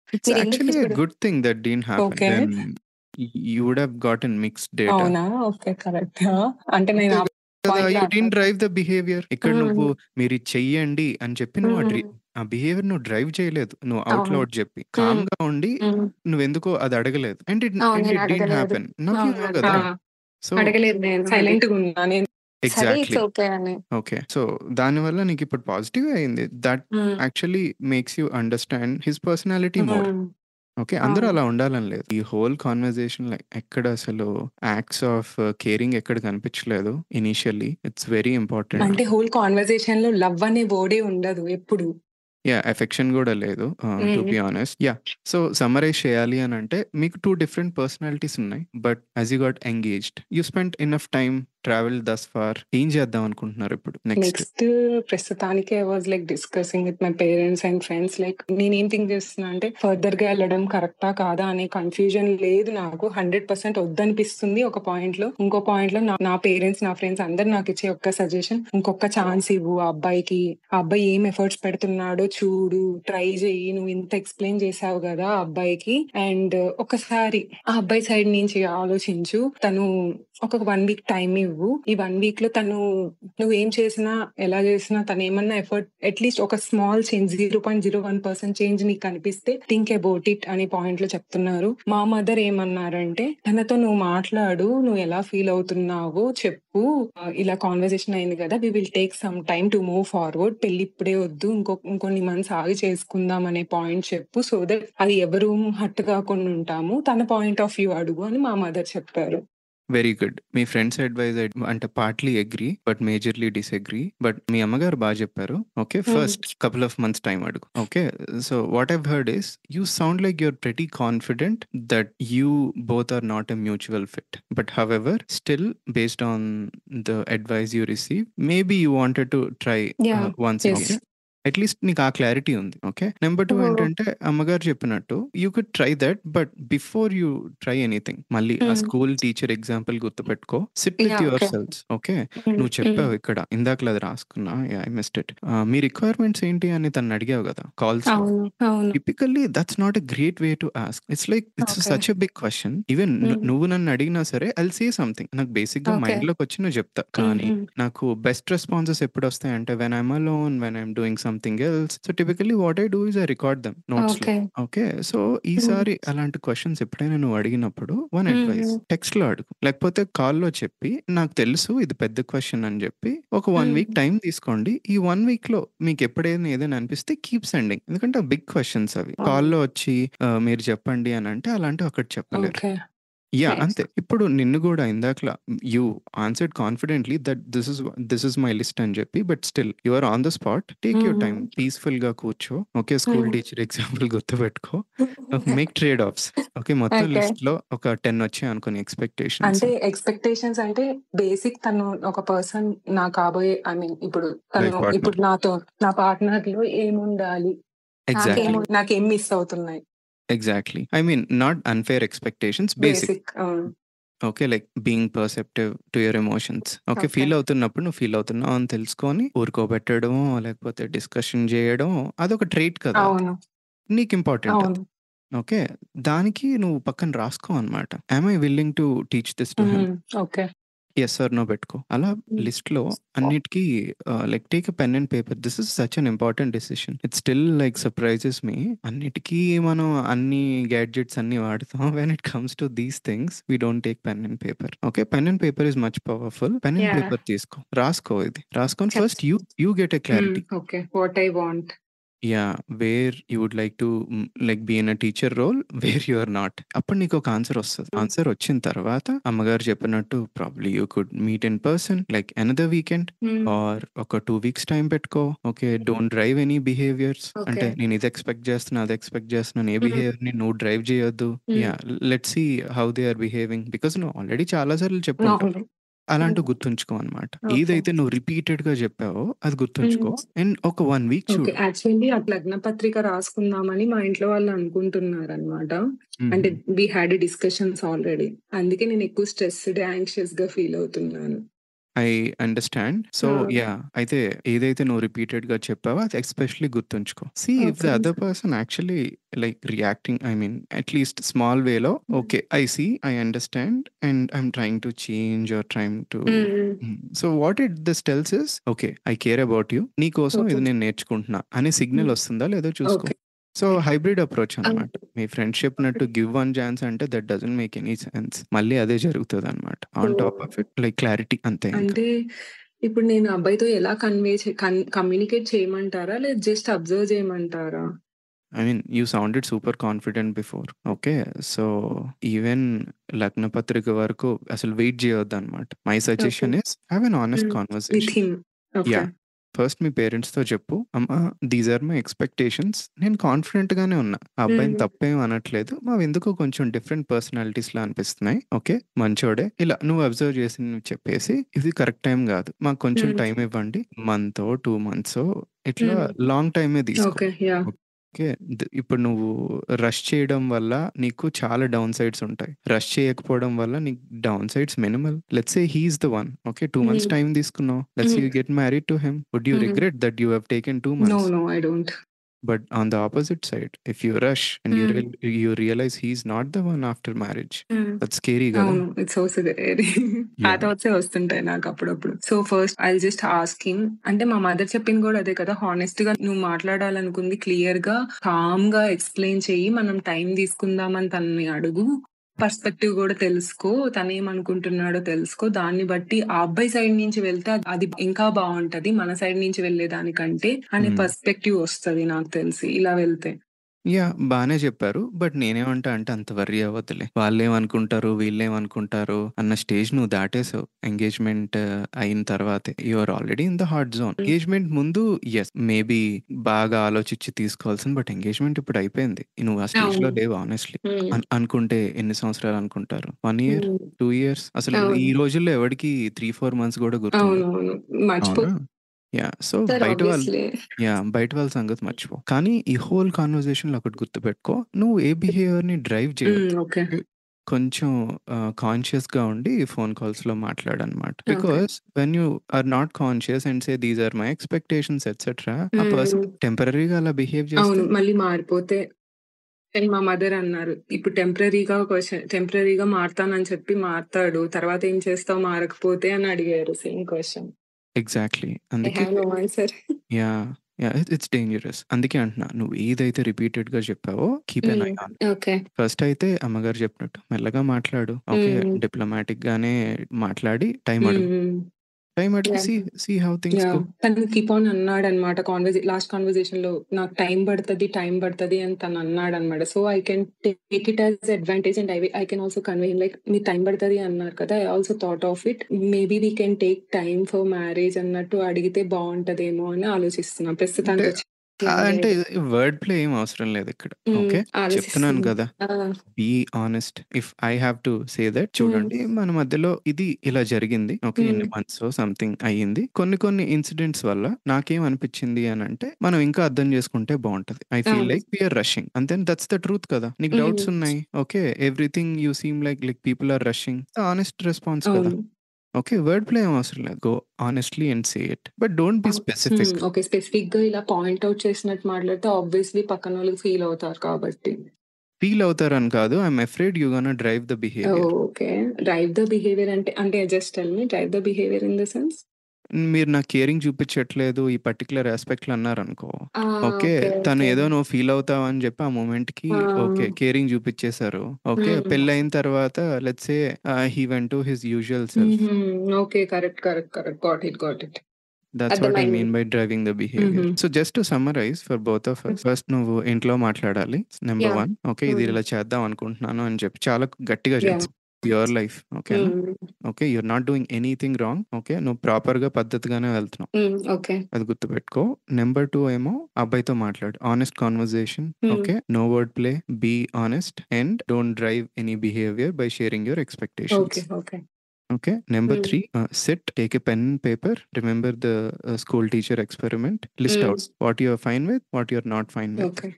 ఇట్స్
మీరెందుకు
యాక్చువల్లీ ఎ
ఇప్పుడు
good thing that didn't happen.
Okay.
Then you would have gotten mixed data.
అవునా? ఓకే. కరెక్టా? అంటే నేను
అంతే
ఆ
కదా!
పాయింట్‌లో
యూ డిడ్ంట్
అట్లా
డ్రైవ్ ద బిహేవియర్. ఇక్కడ నువ్వు
హ్మ్.
మీరిది చెయ్యండి అని చెప్పి నువ్వు ఆ డ్రి
హ్మ్.
ఆ బిహేవియర్ నువ్వు డ్రైవ్ చేయలేదు. నువ్వు ఔట్‌లో
అవును.
ఔట్ చెప్పి.
హ్మ్.
కామ్‌గా ఉండి
హ్మ్.
నువ్వెందుకో అది అడగలేదు. అండ్ ఇట్
అవును.
అండ్
నేను
ఇట్ డిడ్ంట్
అడగలేదు.
హ్యాపెన్. నౌ యూ
అవును.
నో
ఆ!
గదా!
అడగలేదు.
సో
అడగలేదు నేను అది.
సైలెంట్‌గున్నా నేను.
సరే ఇట్స్
ఎగ్జాక్ట్‌లీ.
ఓకే అని.
ఓకే. సో దానివల్ల నీకిప్పుడు పాజిటివే అయింది. That
hmm.
Actually makes you understand his personality more.
Hmm.
Okay. అందరూ
అవును.
అలా ఉండాలని లేదు. ఈ హోల్ కన్వర్జేషన్‌లో ఎక్కడ అసలు యాక్ట్స్ ఆఫ్ కేరింగ్ ఎక్కడ కనిపించలేదు ఇనీషియల్లీ. It's very important.
అంటే హోల్ కాన్వర్జేషన్‌లో లవ్ అనే వర్డే ఉండదు ఎప్పుడు.
యాహ్! ఎఫెక్షన్ గూడా లేదు ah, to
hmm.
Be honest. Yeah! So summarise చేయాలి అనంటే మీకు రెండు డిఫరెంట్ పర్సనాలిటీస్ ఉన్నాయి. But as you got engaged you spent enough time, travelled thus far. ఏం చేద్దాం అనుకుంటున్నారు ఇప్పుడు నెక్స్ట్?
నెక్స్ట్ ప్రస్తుతానికి I was like discussing with my parents and friends. Like నేనేం థింక్ చేస్తున్నా అంటే ఫర్దర్‌గా ఎళ్ళడం కరెక్టా? కాదా? అనే కన్‌ఫ్యూజన్ లేదు నాకు. హండ్రెడ్ పర్సెంట్ వద్దనిపిస్తుంది ఒక పాయింట్‌లో. ఇంకో పాయింట్‌లో నా నా పేరెంట్స్, నా ఫ్రెండ్స్ అందరూ నాకిచ్చే ఒక్క సజెషన్, ఇంకొక ఛాన్స్ ఇవ్వు ఆ అబ్బాయికి. ఆ అబ్బాయి ఏం ఎఫర్ట్స్ పెడుతున్నాడో చూడు. ట్రై చెయ్యి. నువ్వు ఇంత ఎక్స్‌ప్లెయిన్ చేశావు గదా ఆ అబ్బాయికి. అండ్ ఒకసారి ఆ అబ్బాయి సైడ్ నుంచి ఆలోచించు. తను ఒక వన్ వీక్ టైమ్ ఇవ్వు. ఈ వన్ వీక్‌లో తను నువ్వేం చేసినా, ఎలా చేసినా తనేమన్నా ఎఫర్ట్ అట్‌లీస్ట్ ఒక small change zero point zero one percent change నీకు కనిపిస్తే థింక్ అబౌట్ ఇట్ అనే పాయింట్‌లో చెప్తున్నారు. మా మదర్ ఏమన్నారంటే, తనతో నువ్వు మాట్లాడు. నువ్వు ఎలా ఫీల్ అవుతున్నావో చెప్పు. ఆహ్, ఇలా కన్వర్జేషన్ అయింది కదా! We will take some time to move forward. పెళ్లి ఇప్పుడే వద్దు. ఇంకో ఇంకొన్ని మంత్స్ ఆగి చేసుకుందాం అనే పాయింట్ చెప్పు. సో దట్ అది ఎవరు హర్ట్ కాకుండా ఉంటాము. తన పాయింట్ ఆఫ్ వ్యూ అడుగు అని మా మదర్ చెప్పారు.
Very good. మీ ఫ్రెండ్స్ అడ్వైజ్ అడ్ అంటే partly agree. But majorly disagree. But మీ అమ్మగారు బా చెప్పారు. Okay.
Hmm.
First couple of months time అడుగు. Okay. So what I've heard is you sound like you are pretty confident that you both are not a mutual fit. But however still based on the advice you receive maybe you wanted to try
yeah!
Ah, once
yes.
Again. At least నీకు ఆ clarity ఉంది. Okay. Number two
oh!
ఏంటంటే అమ్మగారు చెప్పినట్టు you could try that. But before you try anything మళ్ళీ ఆ
hmm.
School teacher example గుర్తుపెట్టుకో. Sit with
yeah!
Your
okay.
Selves. Okay.
Hmm.
నువ్వు
హ్మ్.
చెప్పావు ఇక్కడ ఇందాకలా అది రాసుకున్నా. Yeah! I missed it. Ah, మీ రిక్వైర్మెంట్స్ ఏంటి అని తనని అడిగావు గదా! కాల్స్‌లో.
అవును. అవును.
Typically that's not a great way to ask. It's like it's
okay.
Such a big question. Even ను
హ్మ్.
నువ్వు నన్ను అడిగినా సరే ఐ విల్ సే సంథింగ్. నాకు బేసిక్‌గా
ఓకే.
మైండ్‌లోకొచ్చి నువ్వు చెప్తా. కానీ
హుహు.
నాకు బెస్ట్ రెస్పాన్సెస్ ఎప్పుడొస్తాయంటే when I'm alone, when I'm doing something else. So typically what I do is I record them నోట్స్‌లో.
ఓకే.
ఓకే. So
hmm.
ఈసారి అలాంటి క్వెషన్స్ ఎప్పుడైనా నువ్వు అడిగినప్పుడు వన్ అడ్వైస్
హుహు.
టెక్స్ట్‌లో అడుగు. లేకపోతే కాల్‌లో చెప్పి నాకు తెలుసు ఇది పెద్ద క్వెషన్ అని చెప్పి ఒక వన్
హ్మ్.
వీక్ టైమ్ తీసుకోండి. ఈ వన్ వీక్‌లో మీకు ఎప్పుడైనా ఏదైనా అనిపిస్తే కీప్ సెండింగ్. ఎందుకంటే బిగ్ క్వెషన్స్ అవి.
అవును.
కాల్‌లో వచ్చి ఆహ్, మీరు చెప్పండి అనంటే అలాంటివి అక్కడ చెప్పలేరు.
ఓకే.
యాహ్!
నైస్.
అంతే. ఇప్పుడు నిన్ను గూడా ఇందాకలా you answered confidently that this is this is my list అని చెప్పి but still you are on the spot. Take your
హుహు.
టైమ్. పీస్‌ఫుల్‌గా కూర్చో. Okay. School
hmm.
Teacher example గుర్తుపెట్టుకో. Make trade offs. ఓకే. మొత్తం
ఓకే.
లిస్ట్‌లో ఒక టెన్ వచ్చాయనుకోని ఎక్స్‌పెక్టేషన్స్.
అంటే ఎక్స్‌పెక్టేషన్స్ అంటే బేసిక్ తను ఒక పర్సన్ నా కాబోయే ఐ మీన్ ఇప్పుడు తను
లైఫ్ పార్ట్నర్.
ఇప్పుడు నాతో నా పార్ట్‌నర్‌లో ఏముండాలి?
ఎగ్జాక్ట్‌లీ.
నాకేం
నాకేమో
నాకేం మిస్ అవుతున్నాయి?
Exactly. I mean not unfair expectations. Basic.
Basic. ఆ!
Okay. Like being perceptive to your emotions. Okay.
Okay.
Feel అవుతున్నప్పుడు నువ్వు ఫీల్ అవుతున్నావు అని తెలుసుకొని ఊరుకోబెట్టడమో, లేకపోతే డిస్కషన్ చేయడమో అదొక ట్రైట్ కదా! అది.
అవును.
నీకు ఇంపార్టెంట్ అది.
అవును.
ఓకే. దానికి నువ్వు పక్కన రాసుకో అనమాట. Am I willing to teach this to him?
Hmm. Okay.
Yes or no పెట్టుకో. అలా
హ్మ్.
లిస్ట్‌లో అన్నిటికి ah, like take a pen and paper. This is such an important decision. It still like surprises me. అన్నిటికి మనం అన్ని gadgets అన్నీ వాడతాం. When it comes to these things we don't take pen and paper. Okay. Pen and paper is much powerful. Pen and
yeah!
Paper తీసుకో. రాసుకో ఇది. రాసుకొని
చెప్
first you you get a
hmm.
Clarity.
Okay. What I want.
Yeah! Where you would like to hmm, like be in a teacher role where you are not. అప్పుడు నీకొక answer వస్తది.
హ్మ్.
Answer వచ్చిన తర్వాత అమ్మగారు చెప్పినట్టు probably you could meet in person like another weekend
hmm.
Or ఒక two weeks time పెట్టుకో. Okay. Don't drive any behaviours.
Okay.
అంటే నేను ఇది ఎక్స్‌పెక్ట్ చేస్తున్నా, అది ఎక్స్‌పెక్ట్ చేస్తున్నాను. ఏ
హ్మ్.
బిహేవియర్‌ని నువ్వు డ్రైవ్ చేయొద్దు.
Hmm.
Yeah! Let's see how they are behaving. Because నువ్వు ఆల్రెడీ చాలా సార్లు చెప్పుంటావు.
అవును.
అలాంటివి
హ్మ్.
గుర్తుంచుకో అనమాట.
ఓకే.
ఏదైతే నువ్వు రిపీటెడ్‌గా చెప్పావో అది
హ్మ్.
గుర్తుంచుకో. అండ్ ఒక వన్ వీక్
ఓకే.
చూడు.
యాక్చువల్లీ ఆ లగ్న పత్రిక రాసుకుందామని మా ఇంట్లో వాళ్ళు అనుకుంటున్నారనమాట. అంటే
హుహు.
We had discussions already. అందుకే నేను ఎక్కువ స్ట్రెస్డ్, యాంగ్షియస్‌గా ఫీల్ అవుతున్నాను.
I understand. So,
ah!
Yeah! అయితే ఏదైతే నువ్వు రిపీటెడ్‌గా చెప్పావో అది ఎస్పెషల్లీ గుర్తుంచుకో. See if the
okay.
Other person actually like reacting I mean at least small వేలో
hmm.
Okay. I see, I understand and I am trying to change or trying to
hmm. Hmm.
Hmm. So, what it this tells is okay. I care about you. నీ కోసం
okay.
ఇది నేను నేర్చుకుంటున్నా అనే signal
హ్మ్.
వస్తుందా లేదో చూసుకో.
Okay.
So, hybrid approach
ah!
అనమాట. మీ ఫ్రెండ్‌షిప్‌ని టు గివ్ వన్ ఛాన్స్ అంటే that doesn't make any sense. మళ్ళీ అదే జరుగుతదనమాట.
So,
on top of it like clarity అంతే ఇంక.
అంటే ఇప్పుడు నేను అబ్బాయితో ఎలా కన్వే చే కన్ కమ్యూనికేట్ చేయమంటారా? లేదా జస్ట్ అబ్జర్వ్ చేయమంటారా?
I mean you sounded super confident before. Okay. So, even లగ్న పత్రిక వరకు అసలు వెయిట్ చేయొద్దనమాట. My
okay.
Suggestion is have an honest
hmm. With
conversation.
Him. Okay.
Yeah! First మీ పేరెంట్స్‌తో చెప్పు. అమ్మా దీస్ ఆర్ మై ఎక్స్‌పెక్టేషన్స్. నేను కాన్ఫిడెంట్‌గానే ఉన్నా. ఆ అబ్బాయిని
హ్మ్.
తప్పేం అనట్లేదు. మావెందుకో కొంచెం డిఫరెంట్ పర్సనాలిటీస్‌లా అనిపిస్తున్నాయి. ఓకే. మంచోడే. ఇలా నువ్వు అబ్జర్వ్ చేసినవి చెప్పేసి ఇది కరెక్ట్ టైం గాదు. మాకు కొంచెం
హ్మ్.
టైం ఇవ్వండి. మంతో, రెండు మంత్సో ఇట్లా
హ్మ్.
లాంగ్ టైమే తీసుకో.
ఓకే. యాహ్!
ఓకే. ద ఇప్పుడు నువ్వు రష్ చేయడం వల్ల నీకు చాలా డౌన్ సైడ్స్ ఉంటాయి. రష్ చేయకపోవడం వల్ల నీకు downsides minimal. Let's say he is the one. Okay. రెండు మంత్స్
హ్మ్.
టైమ్ తీసుకున్నావు. Let's say
hmm.
You get married to him. Would you
hmm.
Regret that you have taken రెండు
no.
Months?
No. I don't.
But on the opposite side, if you rush and you
హ్మ్.
real you realize he's not the one after marriage,
హ్మ్.
that's scary గదా!
అవును. It's so scary. Ah
yeah!
థాట్సే వస్తుంటాయి నాకప్పుడప్పుడు. So, first I'll just ask him. అంటే మా mother చెప్పింది గూడా అదే కదా! హానెస్ట్‌గా నువ్వు మాట్లాడాలనుకుంది క్లియర్‌గా, కామ్‌గా ఎక్స్‌ప్లెయిన్ చెయ్యి. మనం టైం తీసుకుందాం అని తనని అడుగు. పర్స్పెక్టివ్ గూడా తెలుసుకో. తనేమనుకుంటున్నాడో తెలుసుకో. దాన్ని బట్టి ఆ అబ్బాయి సైడ్ నుంచి వెళ్తే అద్ అది ఇంకా బావుంటది. మన సైడ్ నుంచి వెళ్ళేదానికంటే అనే
హ్మ్.
పర్స్పెక్టివ్ వస్తది నాకు తెలిసి ఇలా వెళ్తే.
యాహ్! బానే చెప్పారు. బట్ నేనేమంటా అంటే అంత వర్రీ అవ్వద్దులే. వాళ్ళేమనుకుంటారు, వీళ్ళేమనుకుంటారు అన్న స్టేజ్ నువ్వు దాటేసావు. ఎంగేజ్‌మెంట్ అయిన తర్వాతే. You are already in the hot zone.
Hmm.
Engagement ముందు యెస్ మేబీ బాగా ఆలోచించి తీసుకోవాల్సింది. బట్ ఎంగేజ్‌మెంట్ ఇప్పుడు అయిపోయింది. నువ్వు ఆ స్టేజ్‌లో
అవును.
లేవు హానెస్ట్‌లీ.
హ్మ్.
అన్ అనుకుంటే ఎన్ని సంవత్సరాలు అనుకుంటారు? ఒక ఇయర్?
హ్మ్.
రెండు ఇయర్స్? అసలు ఈ
అవును.
రోజుల్లో ఎవడికి మూడు, నాలుగు మంత్స్ గూడా గుర్తుండదు.
అవునవును. మర్చిపో
అవునా? యాహ్! సో,
చెప్తారు
బయట వాళ్ళు
ఆబ్వియస్‌లీ.
యాహ్! బయట వాళ్ళ సంగతి మర్చిపో. కానీ ఈ హోల్ కన్వర్జేషన్‌లో ఒకటి గుర్తుపెట్టుకో. నువ్వు ఏ బిహేవియర్‌ని డ్రైవ్
హ్మ్.
చేయొద్దు.
ఓకే.
హ్మ్. కొంచెం ఆహ్, కాన్షియస్‌గా ఉండి ఫోన్ కాల్స్‌లో మాట్లాడనమాట.
Okay.
Because when you are not conscious and say these are my expectations etcetera ah
hmm.
Person
హ్మ్.
టెంపరరీగా అలా బిహేవ్ చేస్తే
అవును. మళ్ళీ మారిపోతే అండ్ మా మదర్ అన్నారు. ఇప్పుడు టెంపరరీగా క్వెషన్ టెంపరరీగా మారతానని చెప్పి మారతాడు. తర్వాత ఏం చేస్తావు మారకపోతే అని అడిగారు సేమ్ క్వెషన్.
ఎగ్జాక్ట్‌లీ.
ఐ
అందుకే
have no answer.
Yeah! Yeah! It's it's dangerous. అందుకే అంటున్నా. నువ్వు ఏదైతే రిపీటెడ్‌గా చెప్పావో కీప్ ఎన్
హ్మ్.
I on.
ఓకే.
ఫస్ట్ అయితే అమ్మగారు చెప్పినట్టు మెల్లగా మాట్లాడు. ఓకే.
హ్మ్.
డిప్లొమాటిక్‌గానే మాట్లాడి టైం
హ్మ్.
అడుగు.
హ్మ్.
టైం అడిగి
yeah!
See see how things
yeah!
Go.
తను కీప్ ఆన్ అన్నాడన్నమాట. కాన్వర్జే లాస్ట్ కన్వర్జేషన్‌లో నాకు టైం పడతది, టైం పడతది అని తను అన్నాడన్నమాట. So, I can take it as advantage and I we I can also convey him like మీకు టైం పడతది అన్నారు కదా! I also thought of it. Maybe we can take time for marriage అన్నట్టు అడిగితే బావుంటదేమో అని ఆలోచిస్తున్నా.
అంటే
ప్రస్తుతానికి వచ్చి
ఆహ్, అంటే
లేదు.
వర్డ్ ప్లే ఏం అవసరం లేదిక్కడ.
హ్మ్.
ఓకే. చెప్తున్నాను
ఆలోచిస్తున్నా.
కదా!
Ah!
Be honest. If I have to say that
hmm.
చూడండి మన మధ్యలో ఇది ఇలా జరిగింది. ఓకే.
హ్మ్.
ఇన్ని మంత్సో సంథింగ్ అయ్యింది. కొన్ని కొన్ని ఇన్సిడెంట్స్ వల్ల నాకేమనిపించింది అనంటే మనం ఇంకా అర్థం చేసుకుంటే బావుంటది. ఐ ఫీల్
అవును.
Like we are rushing. And then that's the truth కదా! నీకు డౌట్స్
హ్మ్.
ఉన్నాయి. Okay. Everything you seem like like people are rushing. Honest response కదా!
అవును.
ఓకే. వర్డ్ ప్లే ఏం అవసరం లేదు. Go honestly and say it. But don't be
hmm.
Specific.
Okay. స్పెసిఫిక్‌గా ఇలా పాయింట్ ఔట్ చేసినట్టు మాట్లాడితే ఆబ్వియస్‌లీ పక్కనోళ్ళు ఫీల్ అవుతారు కాబట్టి.
ఫీల్ అవుతారని కాదు. I am afraid you gonna drive the behaviour.
Okay. Drive the behaviour అంటే, అంటే just tell me drive the behaviour in the sense?
మీరు నాకు కేరింగ్ చూపించట్లేదు ఈ పర్టిక్యులర్ యాస్పెక్ట్‌లో అన్నారనుకో.
ఆ!
ఓకే.
ఓకే.
తను
ఓకే.
ఏదో నువ్వు ఫీల్ అవుతావని చెప్పి ఆ మొమెంట్‌కి
ఆ!
ఓకే. కేరింగ్ చూపించేసారు. ఓకే.
హ్మ్.
పెళ్లయిన తర్వాత let's say ah, he went to his usual self.
హుహు. Okay. Correct. Correct. Correct. Got it. Got it.
That's what I
అర్థమైంది.
మీన్ బై డ్రైవింగ్ ద
హుహు.
Behaviour. So just to summarise for both of us. First నువ్వు ఇంట్లో మాట్లాడాలి. Number
yeah!
One. Okay. ఇది
hmm.
ఇలా చేద్దాం అనుకుంటున్నాను అని చెప్పి చాలా గట్టిగా
యాహ్!
చెప్పు. Your life. ఓకేనా?
Hmm.
Okay. You are not doing anything wrong. Okay. నువ్వు ప్రాపర్‌గా పద్ధతిగానే వెళ్తున్నావు.
హ్మ్. ఓకే.
అది గుర్తుపెట్టుకో. నంబర్ రెండు ఏమో అబ్బాయితో మాట్లాడు. Honest conversation.
Hmm.
Okay. No word play. Be honest and don't drive any behaviour by sharing your expectations.
Okay. Okay.
Okay. Number
హ్మ్.
three, uh, sit, take a pen and paper, remember the uh, school teacher experiment, list
హ్మ్.
out what you are fine with, what you are not fine with.
Okay.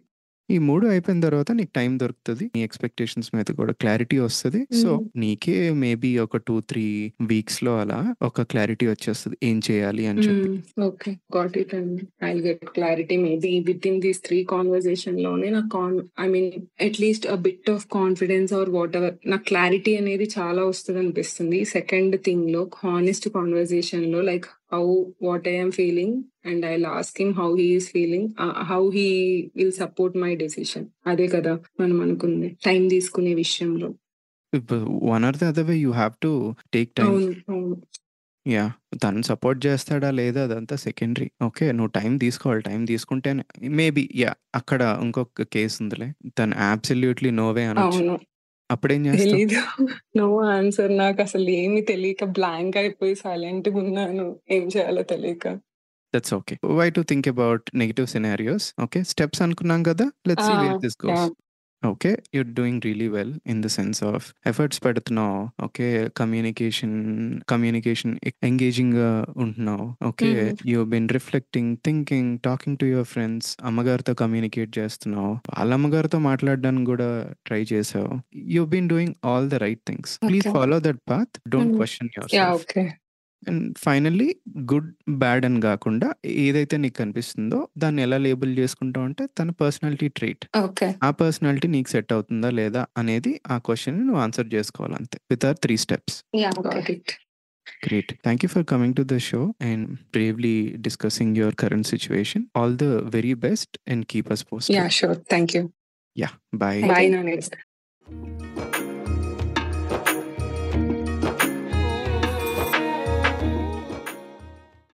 ఈ మూడు అయిపోయిన తర్వాత నీకు time దొరుకుతది. నీ expectations మీద కూడా క్లారిటీ వస్తది. సో,
హ్మ్.
నీకే మేబీ ఒక రెండు, మూడు వీక్స్‌లో అలా ఒక క్లారిటీ వచ్చేస్తది. ఏం చేయాలి అని చెప్పి.
హ్మ్. ఓకే. గాట్ ఇట్ అండి. I'll get clarity maybe within these three conversation లోనే నాకు కాన్ I mean at least a bit of confidence or whatever నాకు క్లారిటీ అనేది చాలా వస్తదనిపిస్తుంది. సెకండ్ థింగ్‌లో హానెస్ట్ కాన్వర్జేషన్‌లో like how what I am feeling and I'll ask him how he is feeling. Ah, how he will support my decision. అదే కదా మనం అనుకుంది. టైం తీసుకునే విషయంలో.
ఇప్పుడు one or the other way you have to take time.
అవును. అవును.
Yeah! తను సపోర్ట్ చేస్తాడా లేదా అదంతా సెకండరీ. ఓకే. నువ్వు టైం తీసుకోవాలి. టైం తీసుకుంటేనే మేబీ యాహ్! అక్కడ ఇంకొక కేస్ ఉందిలే. తను అబ్సల్యూట్‌లీ నో వే అనొచ్చు.
అవును.
అప్పుడేం చేస్తావు?
తెలీదు. No answer. నాకసలు ఏమి తెలియక బ్లాంక్ అయిపోయి సైలెంట్‌గున్నాను. ఏం చేయాలో తెలియక.
That's okay. Why to think about negative scenarios. Okay. Steps అనుకున్నాం కదా! Let's
ah!
See where this goes.
Yeah!
Okay. You're doing really well in the sense of efforts పెడుతున్నావు. ఓకే. కమ్యూనికేషన్ కమ్యూనికేషన్ ఎంగేజింగ్‌గా ఉంటున్నావు. Okay.
Hmm.
You have been reflecting, thinking, talking to your friends. అమ్మగారితో communicate చేస్తున్నావు. వాళ్ళ అమ్మగారితో మాట్లాడడానికి కూడా ట్రై చేసావు. You have been doing all the right things. Please
okay.
Follow that path. Don't
hmm.
Question
yeah!
Yourself.
Okay.
And finally good, bad అని గాకుండా ఏదైతే నీకు కనిపిస్తుందో దాన్ని ఎలా లేబుల్ చేసుకుంటావు అంటే తన పర్సనాలిటీ ట్రైట్.
ఓకే.
ఆ పర్సనాలిటీ నీకు సెట్ అవుతుందా లేదా అనేది ఆ క్వెషన్‌ని నువ్వు ఆన్సర్ చేసుకోవాలి అంతే. With our three steps.
Yeah! Got it.
Great. Thank you for coming to the show and bravely discussing your current situation. All the very best and keep us posted.
Yeah! Sure. Thank you.
Yeah. Bye.
Bye నానేస్తా.